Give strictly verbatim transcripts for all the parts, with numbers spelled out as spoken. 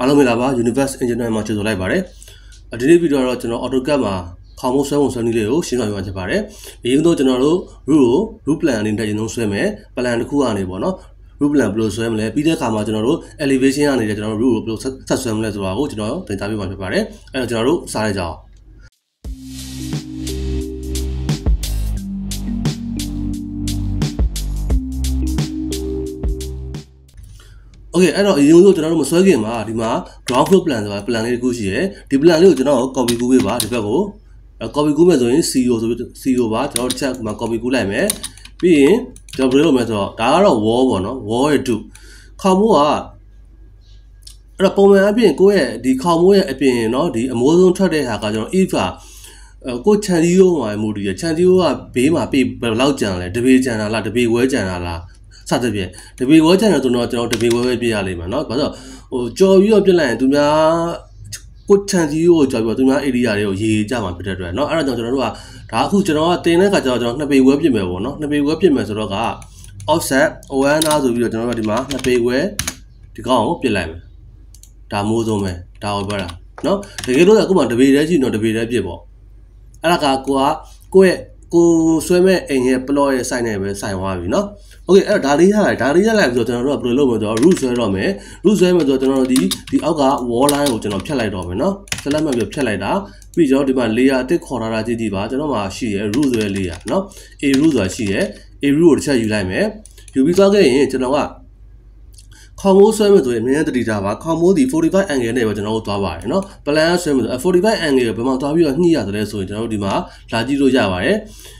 အားလုံးမင်္ဂလာပါ Universe Engineer မှာကျေးဇူးလိုက်ပါတယ်ဒီနေ့ဗီဒီယိုတော့ကျွန်တော် AutoCAD မှာခေါင်းမိုးဆွဲပုံဆွဲနည်းလေးကိုရှင်းပြပေးမှာဖြစ်ပါတယ်အရင်ဆုံးကျွန်တော်တို့ root ကို root plan အနေနဲ့ကျွန်တော်ဆွဲမယ် plan တစ်ခုကနေပေါ့နော် root plan ဘယ်လိုဆွဲမလဲပြီးတဲ့အခါမှာကျွန်တော်တို့ elevation ကနေကျွန်တော်တို့ root ကိုဘယ်လိုဆက်ဆွဲမလဲဆိုတာကိုကျွန်တော်သင်ကြားပေးမှာဖြစ်ပါတယ်အဲ့တော့ကျွန်တော်တို့စလိုက်ကြအောင်โอเคအဲ့တော့အရင်ဆုံးကျွန်တော်တို့မဆွဲခင်မှာဒီမှာ ground floor plan ဆိုတာ plan လေးတစ်ခုရှိရယ်ဒီ plan လေးကိုကျွန်တော် copy ကူးပေးပါဒီဘက်ကို copy ကူးမယ်ဆိုရင် C O ဆိုပြီး C O ပါကျွန်တော်တစ်ချက်မှာ copy ကူးလိုက်မယ်ပြီးရင်ကျွန်တော်ဘယ်လိုလုပ်မလဲဆိုတော့ဒါကတော့ wall ပေါ့နော် wall ရဲ့ two ခေါင်းမိုးကအဲ့တော့ပုံမှန်အပြင်ကိုယ့်ရဲ့ဒီခေါင်းမိုးရဲ့အပြင်เนาะဒီအမိုးဆုံးထွက်တဲ့ဟာကကျွန်တော် if ကကိုချန်တီယိုမှာမူတည်ရချန်တီယိုကဘေးမှာပြေးဘယ်လောက်ကြံလဲတပေကြံတာလားတပေဝဲကြံတာလားစသဖြင့်တပေဝဲကြံတယ်ဆိုတော့ကျွန်တော်တပေဝဲပဲပြရလိမ့်မယ်เนาะဘာလို့ဟိုကြော်ပြီးတော့ပြလိုက်ရင်သူများကိုချန်တီယိုကိုကြော်ပြီးတော့သူများ area တွေကိုရေကြမှာဖြစ်တဲ့အတွက်เนาะအဲ့ဒါကြောင့်ကျွန်တော်တို့ကဒါအခုကျွန်တော်ကတင်တဲ့ခါကျတော့ကျွန်တော်နှစ်ပေဝဲပြစ်မယ်ပေါ့เนาะနှစ်ပေဝဲပြစ်မယ်ဆိုတော့က offset O N R ဆိုပြီးတော့ကျွန်တော်တို့ဒီမှာနှစ်ပေဝဲဒီကောင်ကိုပြစ်လိုက်မယ်ဒါမိုးဆုံးပဲဒါကိုပြောတာเนาะတကယ်လို့အခုမှတပေတည်းရှိတော့တပေတည်းပြစ်ပေါ့အဲ့ဒါကကိုကကိုယ့်ရဲ့ကိုဆွဲမဲ့အိမ်ရဲ့ plot ရဲ့ site နဲ့ပဲဆိုင်သွားပြီเนาะโอเคအဲ့တော့ဒါလေးရလိုက်ဒါလေးရလိုက်ပြီးတော့ကျွန်တော်တို့ကဘယ်လိုလုပ်မလဲဆိုတော့ root ဆွဲတော့မယ် root ဆွဲမယ်ဆိုတော့ကျွန်တော်တို့ဒီဒီအောက်က wall line ကိုကျွန်တော်ဖြတ်လိုက်တော့မယ်เนาะဆက်လက်မှတ်ပြီးဖြတ်လိုက်တာပြီးကျွန်တော်ဒီမှာ layer အတစ်ခေါ်ထားတာကြည့်ကြည့်ပါကျွန်တော်မှာရှိရ root ဆွဲ layer เนาะ a root ဆိုတာရှိရ a root ကိုတစ်ချက်ယူလိုက်မယ်ယူပြီးသွားခဲ့ရင်ကျွန်တော်ကခေါင်းမိုးဆွဲမယ်ဆိုရင်အမြဲတမ်းတတိထားပါခေါင်းမိုးဒီforty-five angle နဲ့ပဲကျွန်တော်တို့သွားပါတယ်เนาะ plan ဆွဲမယ်ဆိုforty-five angle ကိုဘယ်မှာသွားပြီးတော့ညှိရတယ်ဆိုရင်ကျွန်တော်တို့ဒီမှာလာကြည့်လို့ရပါတယ်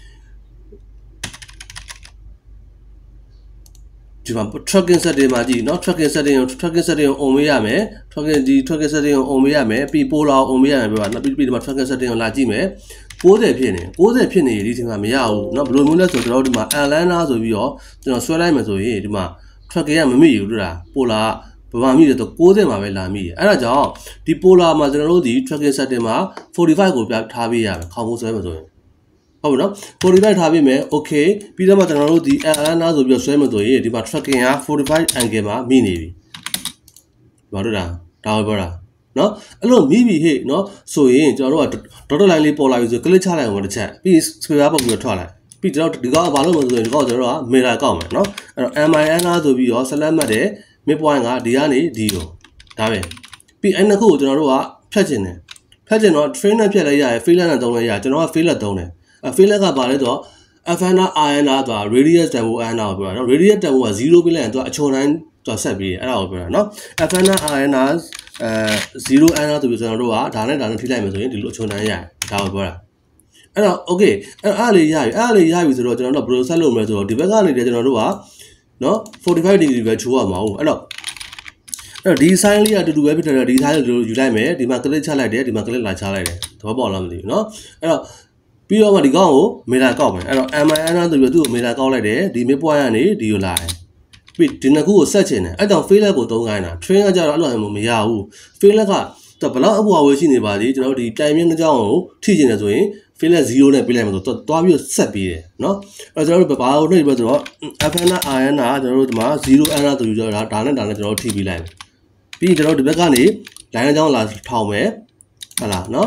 ဒီမှာ tracking setting မှာကြည့်เนาะ tracking setting ကို tracking setting ကို on မေးရမယ် tracking ဒီ tracking setting ကို on မေးရမယ်ပြီး polar ကို on မေးရမယ်ပြောပါနောက်ပြီးပြီးဒီမှာ tracking setting ကိုလာကြည့်မယ်ninetyဖြစ်နေninetyဖြစ်နေဒီဒီမှာမရဘူးเนาะဘယ်လိုမျိုးလဲဆိုတော့ကျွန်တော်တို့ဒီမှာ aligner ဆိုပြီးတော့ကျွန်တော်ဆွဲလိုက်မယ်ဆိုရင်ဒီမှာ tracking ကမမိဘူးလို့လား polar ဘယ်မှာမိလဲဆိုninetyမှာပဲလာမိတယ်အဲ့ဒါကြောင့်ဒီ polar မှာကျွန်တော်တို့ဒီ tracking settingမှာforty-fiveကိုပြထားပေးရမယ်ခေါင်းမိုးဆွဲမယ်ဆိုရင်ဟုတ်ပြီနော်forty-fiveထားပေးမယ် okay ပြီးတော့မှကျွန်တော်တို့ဒီ aligner ဆိုပြီးတော့ဆွဲမယ်ဆိုရင်ဒီမှာ tracking ကforty-five angle မှာမိနေပြီဘာလို့လဲဒါပဲပြောတာနော်အဲ့လိုမိပြီဟဲ့နော်ဆိုရင်ကျွန်တော်တို့က dotted line လေးပေါ်လာပြီဆို click ချလိုက်အောင်တစ်ချက်ပြီး square ပုတ်ပြီးတော့ထွက်လိုက်ပြီးကျွန်တော်ဒီကောင်ကဘာလို့မဆိုရင်ဒီကောင်ကျွန်တော်တို့က mirror ကောက်မယ်နော်အဲ့တော့ M I N R ဆိုပြီးတော့ select မှတ်တယ် midpoint ကဒီကနေဒီကိုဒါပဲပြီးအဲ့နှစ်ခုကိုကျွန်တော်တို့ကဖြတ်ချင်တယ်ဖြတ်ချင်တော့ train နဲ့ဖြတ်လိုက်ရရ failure နဲ့သုံးလိုက်ရကျွန်တော်က failure သုံးတယ်အဲ failure ကဘာလဲဆိုတော့ F N R I N R ဆိုတာ radius tempo N R ကိုပြောတာနော် radius tempo ကzeroပြီးလိုက်ရင်သူကအချုံတိုင်းသူဆက်ပြီးအဲ့ဒါကိုပြောတာနော် F N R I N R အဲzero N R ဆိုပြီးကျွန်တော်တို့ကဒါနဲ့ဒါနဲ့ထိလိုက်မယ်ဆိုရင်ဒီလိုအချုံတိုင်းရတယ်ဒါကိုပြောတာအဲ့တော့ okay အဲ့အားလေးရပြီအားလေးရပြီဆိုတော့ကျွန်တော်တို့ဘယ်လိုဆက်လုပ်မလဲဆိုတော့ဒီဘက်ကနေကျွန်တော်တို့ကနော်forty-five degree ပဲချိုးရမှာဟုတ်အဲ့တော့အဲ့တော့ဒီ sign လေးကအတူတူပဲဖြစ်တယ်ဒီ sign လေးကိုယူလိုက်မယ်ဒီမှာ click ချလိုက်တယ်ဒီမှာ click လာချလိုက်တယ်သဘောပေါက်လားမသိဘူးနော်အဲ့တော့ပြီးတော့မှဒီကောင်ကို mirror ကောက်မယ်အဲ့တော့ M I N R ဆိုပြီးတော့သူ့ကို mirror ကောက်လိုက်တယ်ဒီ midpoint ကနေဒီကိုလာတယ်ပြီးဒီနှစ်ခုကိုဆက်ချင်တယ်အဲ့တော့ failure ကိုသုံးခိုင်းတာ train ကကြတော့အဲ့လိုမျိုးမရဘူး failure ကတော့ဘလောက်အပွားဝေးရှိနေပါသေးကျွန်တော်တို့ဒီတိုင်မြင့်တစ်ကြောင်းကိုထိချင်တယ်ဆိုရင် failure zero နဲ့ပြလိုက်မှာဆိုတော့တွားပြီးဆက်ပြီးတယ်เนาะအဲ့တော့ကျွန်တော်တို့ဘာလို့နှိပ်ပြီးဆိုတော့ F N R I N R ကျွန်တော်တို့ဒီမှာzero N R ဆိုပြီးတော့ဒါဒါနဲ့ဒါနဲ့ကျွန်တော်တို့ထိပြီးလိုက်မယ်ပြီးကျွန်တော်တို့ဒီဘက်ကနေ line တစ်ကြောင်းလာထောင်မယ်ဟုတ်လားเนาะ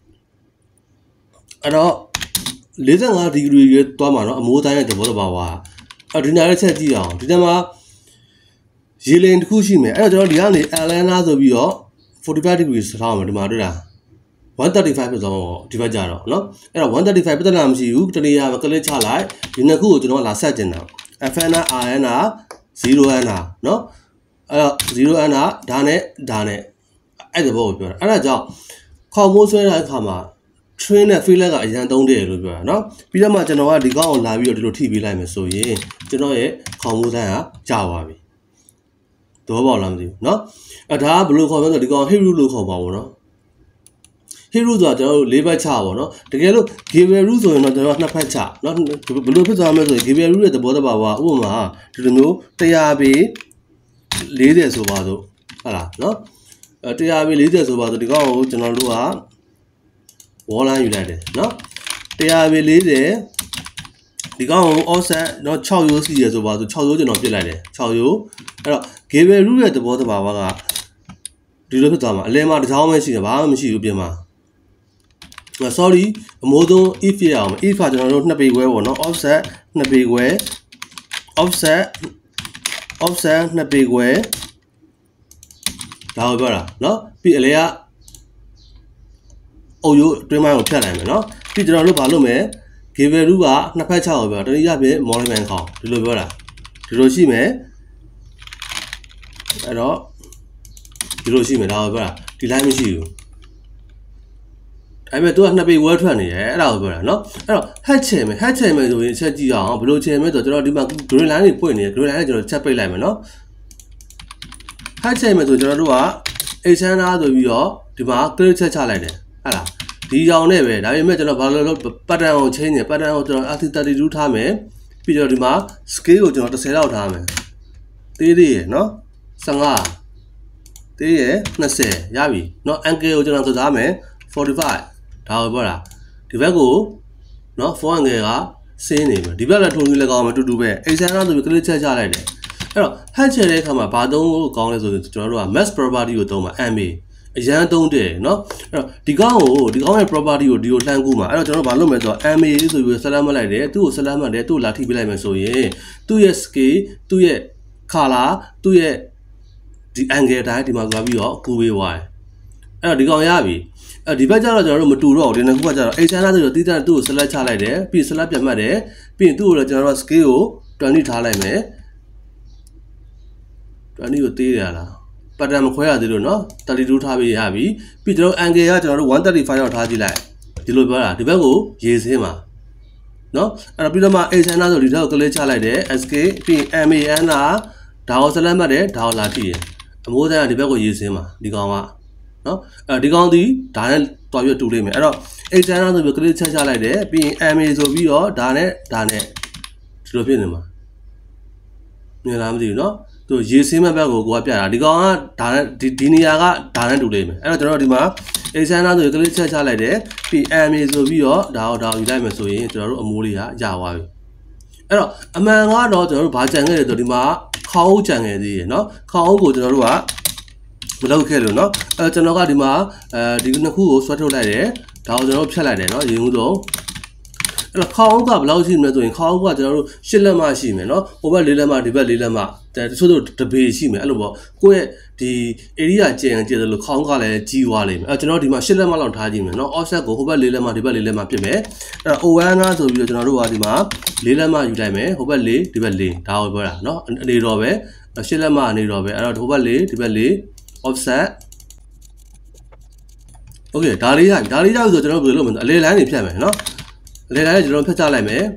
အဲ့တော့forty-five ဒီဂရီရွေးသွားမှာเนาะအမိုးတိုင်းရဲ့သဘောတဘာဝအဲ့ဒီနားလေးချက်ကြည့်အောင်ဒီတမှာရေလင်တစ်ခုရှိမယ်အဲ့တော့ကျွန်တော်ဒီကနေ aligner ဆိုပြီးတော့forty-five ဒီဂရီထားအောင်ဒီမှာတွေ့လားone thirty-five ဖြစ်သွားမှာပေါ့ဒီဘက်ကြတော့เนาะအဲ့တော့one thirty-five ပြဿနာမရှိဘူးတနေရာမှာကလစ်ချလိုက်ဒီနှစ်ခုကိုကျွန်တော်လာဆက်ကျင်တာ F N R I N R zero N R เนาะအဲ့တော့zero N R ဒါနဲ့ဒါနဲ့အဲ့ဒီဘောကိုပြောတာအဲ့ဒါကြောင့်ခေါင်းမိုးဆွဲတဲ့အခါမှာ train နဲ့ failure ကအရင်သုံးတယ်လို့ပြောတာเนาะပြီးတော့မှကျွန်တော်ကဒီကောင်ကိုလာပြီးတော့ဒီလိုထိပေးလိုက်မယ်ဆိုရင်ကျွန်တော်ရဲ့ခေါင်းမိုးဆိုင်ကကြာသွားပြီသဘောပေါက်လားမသိဘူးเนาะအဲ့ဒါကဘယ်လိုခေါ်မလဲဆိုတော့ဒီကောင် hit root လို့ခေါ်ပါဘူးเนาะ hit root ဆိုတာကျွန်တော်တို့လေးဘက်ချပါเนาะတကယ်လို့ giveaway root ဆိုရင်တော့ကျွန်တော်နှစ်ဖက်ချเนาะဘယ်လိုဖြစ်သွားမလဲဆိုရင် giveaway root ရဲ့သဘောတဘာဝဥပမာဒီလိုမျိုးone hundredပေfortyဆိုပါစို့ဟုတ်လားเนาะအဲone hundredပေfortyဆိုပါစို့ဒီကောင်ကိုကျွန်တော်တို့ကwall line ယူလိုက်တယ်เนาะone hundredပေfortyဒီကောင်ကို offset เนาะsixရိုးစီရဆိုပါဆိုsixရိုးကျွန်တော်ပြစ်လိုက်တယ်sixရိုးအဲ့တော့ giveaway root ရဲ့သဘောတဘာဝကဒီလိုဖြစ်သွားမှာအလဲမှာတစ်ချောင်းပဲရှိတယ်ဘာမှမရှိဘူးပြင်မှာ sorry အမိုးဆုံး if ရအောင် if ကကျွန်တော်တို့နှစ်ပေခွဲပေါ့နော် offset နှစ်ပေခွဲ offset offset နှစ်ပေခွဲဒါကိုပြောတာเนาะပြီးအလဲကအုပ်ရိုးအတွင်းပိုင်းကိုဖြတ်လိုက်မယ်เนาะပြီးကျွန်တော်တို့ဘာလုပ်မလဲ give value ကနှစ်ဖက်၆ကိုပြောတနည်းအားဖြင့် model man ခေါင်းဒီလိုပြောတာဒီလိုရှိမယ်အဲ့တော့ဒီလိုရှိမယ်ဒါကိုပြောတာဒီ line မရှိဘူးအဲ့မဲ့သူကနှစ်ပေဝဲထွက်နေရဲအဲ့ဒါကိုပြောတာเนาะအဲ့တော့ head ချယ်မယ် head ချယ်မယ်ဆိုရင်အချက်ကြည့်အောင်ဘယ်လိုချယ်မယ်ဆိုတော့ကျွန်တော်ဒီမှာ green line တွေပွင့်နေတယ် green line ကိုကျွန်တော်ချက်ပိတ်လိုက်မယ်เนาะ head ချယ်မယ်ဆိုကျွန်တော်တို့က extender ဆိုပြီးတော့ဒီမှာ click ချက်ချလိုက်တယ်ဟုတ်လားဒီကြောင်နဲ့ပဲဒါပေမဲ့ကျွန်တော်ဘာလို့လဲ pattern ကို change နေ pattern ကိုကျွန်တော် R C thirty-two ထားမယ်ပြီးတော့ဒီမှာ scale ကိုကျွန်တော်tenလောက်ထားမယ်သေးသေးရယ်เนาะfifteenသေးရယ်twentyရပြီเนาะ angle ကိုကျွန်တော်သွားမယ်forty-fiveဒါကိုပြောတာဒီဘက်ကိုเนาะfour angle ကဆင်းနေမယ်ဒီဘက်လည်းထုံကြီးလည်းကောင်းမယ်တူတူပဲ extender ဆိုပြီး click ချက်ချလိုက်တယ်အဲ့တော့ head ချယ်တဲ့အခါမှာဘာသုံးလို့ကောင်းလဲဆိုရင်ကျွန်တော်တို့က max property ကိုသုံးပါ M A အရန်သုံးတယ်เนาะအဲ့တော့ဒီကောင်းကိုဒီကောင်းရဲ့ property ကိုဒီကိုလှမ်းကူးမှာအဲ့တော့ကျွန်တော်ဘာလုပ်မလဲဆိုတော့ M A ဆိုပြီး select မှတ်လိုက်တယ်သူ့ကို select မှတ်တယ်သူ့ကိုလာထိပေးလိုက်မယ်ဆိုရင်သူ့ရဲ့ scale သူ့ရဲ့ color သူ့ရဲ့ဒီ angle တိုင်းဒီမှာသွားပြီးတော့ကူးပေးသွားတယ်အဲ့တော့ဒီကောင်ရပြီအဲ့ဒီဘက်ကျတော့ကျွန်တော်တို့မတူတော့ဘူးဒီနှစ်ခုကကျတော့ extender ဆိုတော့တီးတဲ့သူ့ကို select ချလိုက်တယ်ပြီး select ပြန်မှတ်တယ်ပြီးရင်သူ့ကိုလည်းကျွန်တော်တို့ scale ကိုtwentyထားလိုက်မယ်twentyကိုသေးရလားpattern မခွဲရသေးလို့เนาะthirty-twoထားပြီးရပြီပြီးကျွန်တော် angle ကကျွန်တော်တို့one thirty-fiveလောက်ထားကြည့်လိုက်ဒီလိုပြောတာဒီဘက်ကိုရေးစင်းပါเนาะအဲ့တော့ပြီးတော့မှ extender ဆိုဒီဘက်ကို click ချလိုက်တယ် escape ပြီး M A N ဒါကို select မှတ်တယ်ဒါကိုလာထိတယ်အမိုးသားကဒီဘက်ကိုရေးစင်းပါဒီကောင်ကเนาะအဲ့ဒီကောင်ဒီဒါနဲ့တွားပြတူလိမ့်မယ်အဲ့တော့ extender ဆိုပြီး click ချချလိုက်တယ်ပြီးရင် M A ဆိုပြီးတော့ဒါနဲ့ဒါနဲ့ဒီလိုဖြစ်နေမှာမြင်လားမသိဘူးเนาะသူရေစင်းမဲ့ဘက်ကိုကိုကပြတာဒီကောင်ကဒါနဲ့ဒီဒီနေရာကဒါနဲ့တူလိမ့်မယ်အဲ့တော့ကျွန်တော်ဒီမှာ extender ဆို click ချက်ချလိုက်တယ်ပြီး M A ဆိုပြီးတော့ဒါကိုဒါကိုယူလိုက်မယ်ဆိုရင်ကျွန်တော်တို့အမိုးလေးကရသွားပြီအဲ့တော့အမှန်ကတော့ကျွန်တော်တို့ဘာကြံခဲ့လဲဆိုဒီမှာခေါင်းအုပ်ကြံခဲ့သေးရယ်เนาะခေါင်းအုပ်ကိုကျွန်တော်တို့ကမလုပ်ခဲ့လို့เนาะအဲကျွန်တော်ကဒီမှာအဲဒီနှစ်ခုကိုဆွဲထုတ်လိုက်တယ်ဒါကိုကျွန်တော်တို့ဖြတ်လိုက်တယ်เนาะရေဦးဆုံးအဲ့တော့ခေါင်းအုပ်ကဘယ်လောက်ရှိမလဲဆိုရင်ခေါင်းအုပ်ကကျွန်တော်တို့eightလက်မရှိမယ်เนาะဟိုဘက်fourလက်မဒီဘက်fourလက်မတချို့တို့တပေရှိမယ်အဲ့လိုပေါ့ကိုယ့်ရဲ့ဒီ area ကျန်ကျန်လို့ခေါင်းကလည်းကြီးသွားလိမ့်မယ်အဲ့ကျွန်တော်ဒီမှာeightလက်မလောက်ထားကြည့်မယ်เนาะ offset ကိုဟိုဘက်fourလက်မဒီဘက်fourလက်မပြစ်မယ်အဲ့တော့ O one နာဆိုပြီးတော့ကျွန်တော်တို့ကဒီမှာfourလက်မယူလိုက်မယ်ဟိုဘက်fourဒီဘက်fourဒါကိုပြောတာเนาะအနေတော့ပဲeightလက်မအနေတော့ပဲအဲ့တော့ဟိုဘက်fourဒီဘက်four offset okay ဒါလေးရဒါလေးရဆိုကျွန်တော်ဘယ်လိုလုပ်မလဲအလေလိုင်းတွေဖြတ်မယ်เนาะအလေလိုင်းကိုကျွန်တော်ဖြတ်ချလိုက်မယ်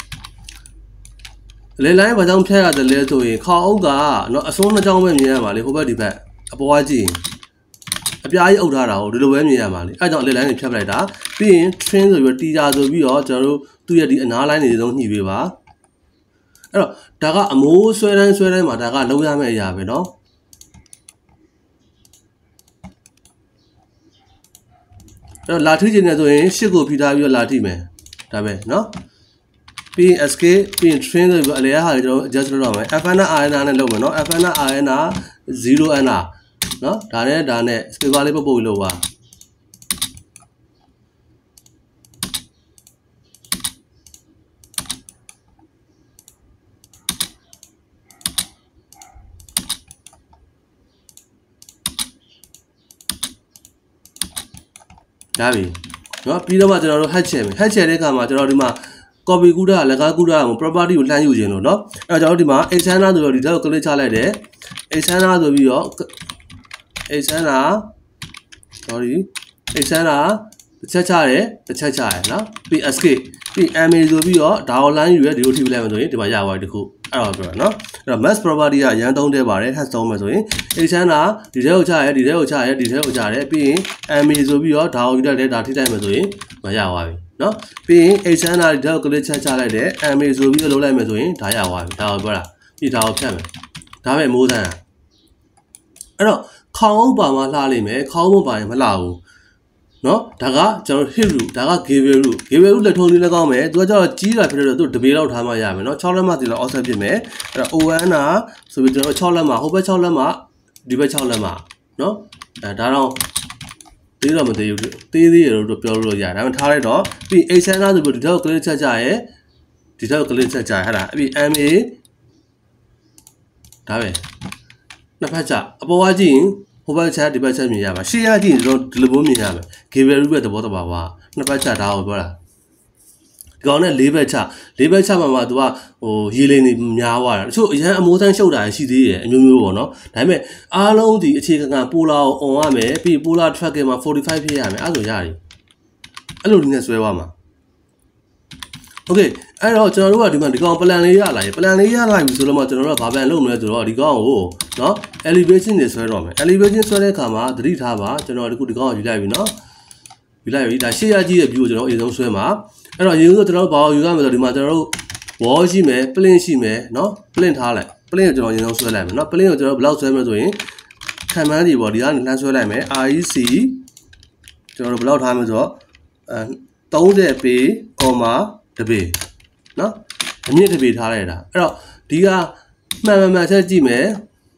အလေလိုင်းဘာကြောင့်ဖြတ်ရတယ်လဲဆိုရင်ခေါင်းအုပ်ကเนาะအစိုးနှစ်ကြောင်းပဲမြင်ရမှာလေဟိုဘက်ဒီဘက်အပေါ်ကကြည့်အပြားကြီးအုပ်ထားတာကိုဒီလိုပဲမြင်ရမှာလေအဲကြောင့်အလေလိုင်းတွေဖြတ်ပလိုက်တာပြီးရင် trim ဆိုပြီးတီတာဆိုပြီးတော့ကျွန်တော်တို့သူ့ရဲ့ဒီအနားလိုင်းတွေလုံးညှိပေးပါအဲ့တော့ဒါကအမိုးဆွဲတိုင်းဆွဲတိုင်းမှာဒါကလုံးရမယ့်အရာပဲเนาะအဲ့တော့လာထိချင်တယ်ဆိုရင်ရှစ်ကိုဖိထားပြီးတော့လာထိမယ်ဒါပဲเนาะပြီး escape ပြီး train ဆိုပြီးအလဲဟာကျွန်တော် adjust လုပ်ရမယ် F N R N နဲ့လုပ်မယ်เนาะ F N R N zero N เนาะဒါနဲ့ဒါနဲ့ space bar လေးပုတ်ပုတ်လုပ်ပါဒါပြီเนาะပြီးတော့မှကျွန်တော်တို့ head ချယ်မယ် head ချယ်တဲ့အခါမှာကျွန်တော်ဒီမှာ copy ကူးတာလက်ကားကူးတာကို property ကိုလှမ်းယူခြင်းလို့เนาะအဲ့တော့ကျွန်တော်ဒီမှာ extender ဆိုတော့ဒီတော့ click ချလိုက်တယ် extender ဆိုပြီးတော့ extender sorry extender တစ်ချက်ချတယ်တစ်ချက်ချတယ်เนาะပြီး escape ပြီး M A ဆိုပြီးတော့ဒါကို line ယူရဒီလိုထိပြလိုက်မယ်ဆိုရင်ဒီမှာရသွားပြီတခုအဲ့တော့ပြောတာเนาะအဲ့တော့ mass property ကရန်သုံးတဲ့ပါတယ် head သုံးမယ်ဆိုရင် extender ဒီထဲကိုချရဲဒီထဲကိုချရဲဒီထဲကိုချရဲပြီးရင် M A ဆိုပြီးတော့ဒါကိုယူလိုက်တယ်ဒါထိလိုက်မယ်ဆိုရင်မရသွားပြီเนาะပြီးရင် extender ဒီထဲကို click ချက်ချလိုက်တယ် M A ဆိုပြီးတော့လုပ်လိုက်မယ်ဆိုရင်ဒါရသွားပြီဒါကိုပြောတာပြီးဒါကိုဖြတ်မယ်ဒါပဲမိုးစမ်းအဲ့တော့ခေါင်းအုပ်ပါမှလှလိမ့်မယ်ခေါင်းမပါရင်မလှဘူးเนาะဒါကကျွန်တော် hit root ဒါက give root give root လက်ထုံးလေးလည်းကောင်းမယ်သူကကျတော့ကြီးတာဖြစ်တော့သူတပေလောက်ထားမှရမယ်เนาะsixလက်မှဒီလောက် offset ဖြစ်မယ်အဲ့တော့ O one နာဆိုပြီးကျွန်တော်sixလက်မှဟိုဘက်sixလက်မှဒီဘက်sixလက်မှเนาะအဲဒါတော့သေးတော့မသေးဘူးသေးသေးရတော့ပြောလို့ရတယ်ဒါပေမဲ့ထားလိုက်တော့ပြီး A center ဆိုပြီးဒီတော့ click ချက်ကြရဲဒီတော့ click ချက်ကြရဟဲ့လားအဲ့ပြီး M A ဒါပဲနှစ်ဖက်ချအပေါ်ကကြည့်ရင်ဟိုဘက်ချက်ဒီဘက်ချက်မြင်ရမှာရှေ့ရကြည့်ရင်တော့ဒီလိုမျိုးမြင်ရမယ် Gabriel ရဲ့သဘောတဘာဝနှစ်ဖက်ချက်ဒါကိုပြောတာဒီကောင်နဲ့လေးဘက်ချလေးဘက်ချမှာမှာ तू ကဟိုရေလိန်နေများသွားတာတချို့အရန်အမိုးတန်းရှုပ်တာရှိသေးတယ်အမျိုးမျိုးပေါ့နော်ဒါပေမဲ့အားလုံးဒီအခြေခံကပိုလာကို on ရမယ်ပြီးပိုလာ tracker မှာforty-fiveဖြစ်ရမယ်အဲ့ဆိုရတယ်အဲ့လိုဒီနဲ့ဆွဲသွားမှာ okay အဲ့တော့ကျွန်တော်တို့ကဒီမှာဒီကောင် plan လေးရလာရင် plan လေးရလာပြီဆိုတော့မှကျွန်တော်တို့ကဘာ plan လုပ်မလဲဆိုတော့ဒီကောင်ကိုနော် elevation တွေဆွဲတော့မယ် elevation ဆွဲတဲ့အခါမှာသတိထားပါကျွန်တော်ဒီခုဒီကောင်ကိုယူလိုက်ပြီနော်ယူလိုက်ပြီဒါရှေ့ရကြည့်ရဲ့ view ကိုကျွန်တော်အရင်ဆုံးဆွဲမှာအဲ့တော့ရေဦးဆိုကျွန်တော်တို့ဘာကိုယူရမလဲဆိုတော့ဒီမှာကျွန်တော်တို့ wall ရှိမယ် plane ရှိမယ်เนาะ plane ထားလိုက် plane ကိုကျွန်တော်ရေဆုံးဆွဲလိုက်မယ်เนาะ plane ကိုကျွန်တော်ဘယ်လောက်ဆွဲမလဲဆိုရင်ခံမှန်းကြီးပေါ့ဒီကနေလှမ်းဆွဲလိုက်မယ် R E C ကျွန်တော်တို့ဘယ်လောက်ထားမလဲဆိုတော့အဲthirtyပေ comma တစ်ပေเนาะအမြင့်တစ်ပေထားလိုက်တာအဲ့တော့ဒီကမှန်မှန်မှန်ချက်ကြည့်မယ်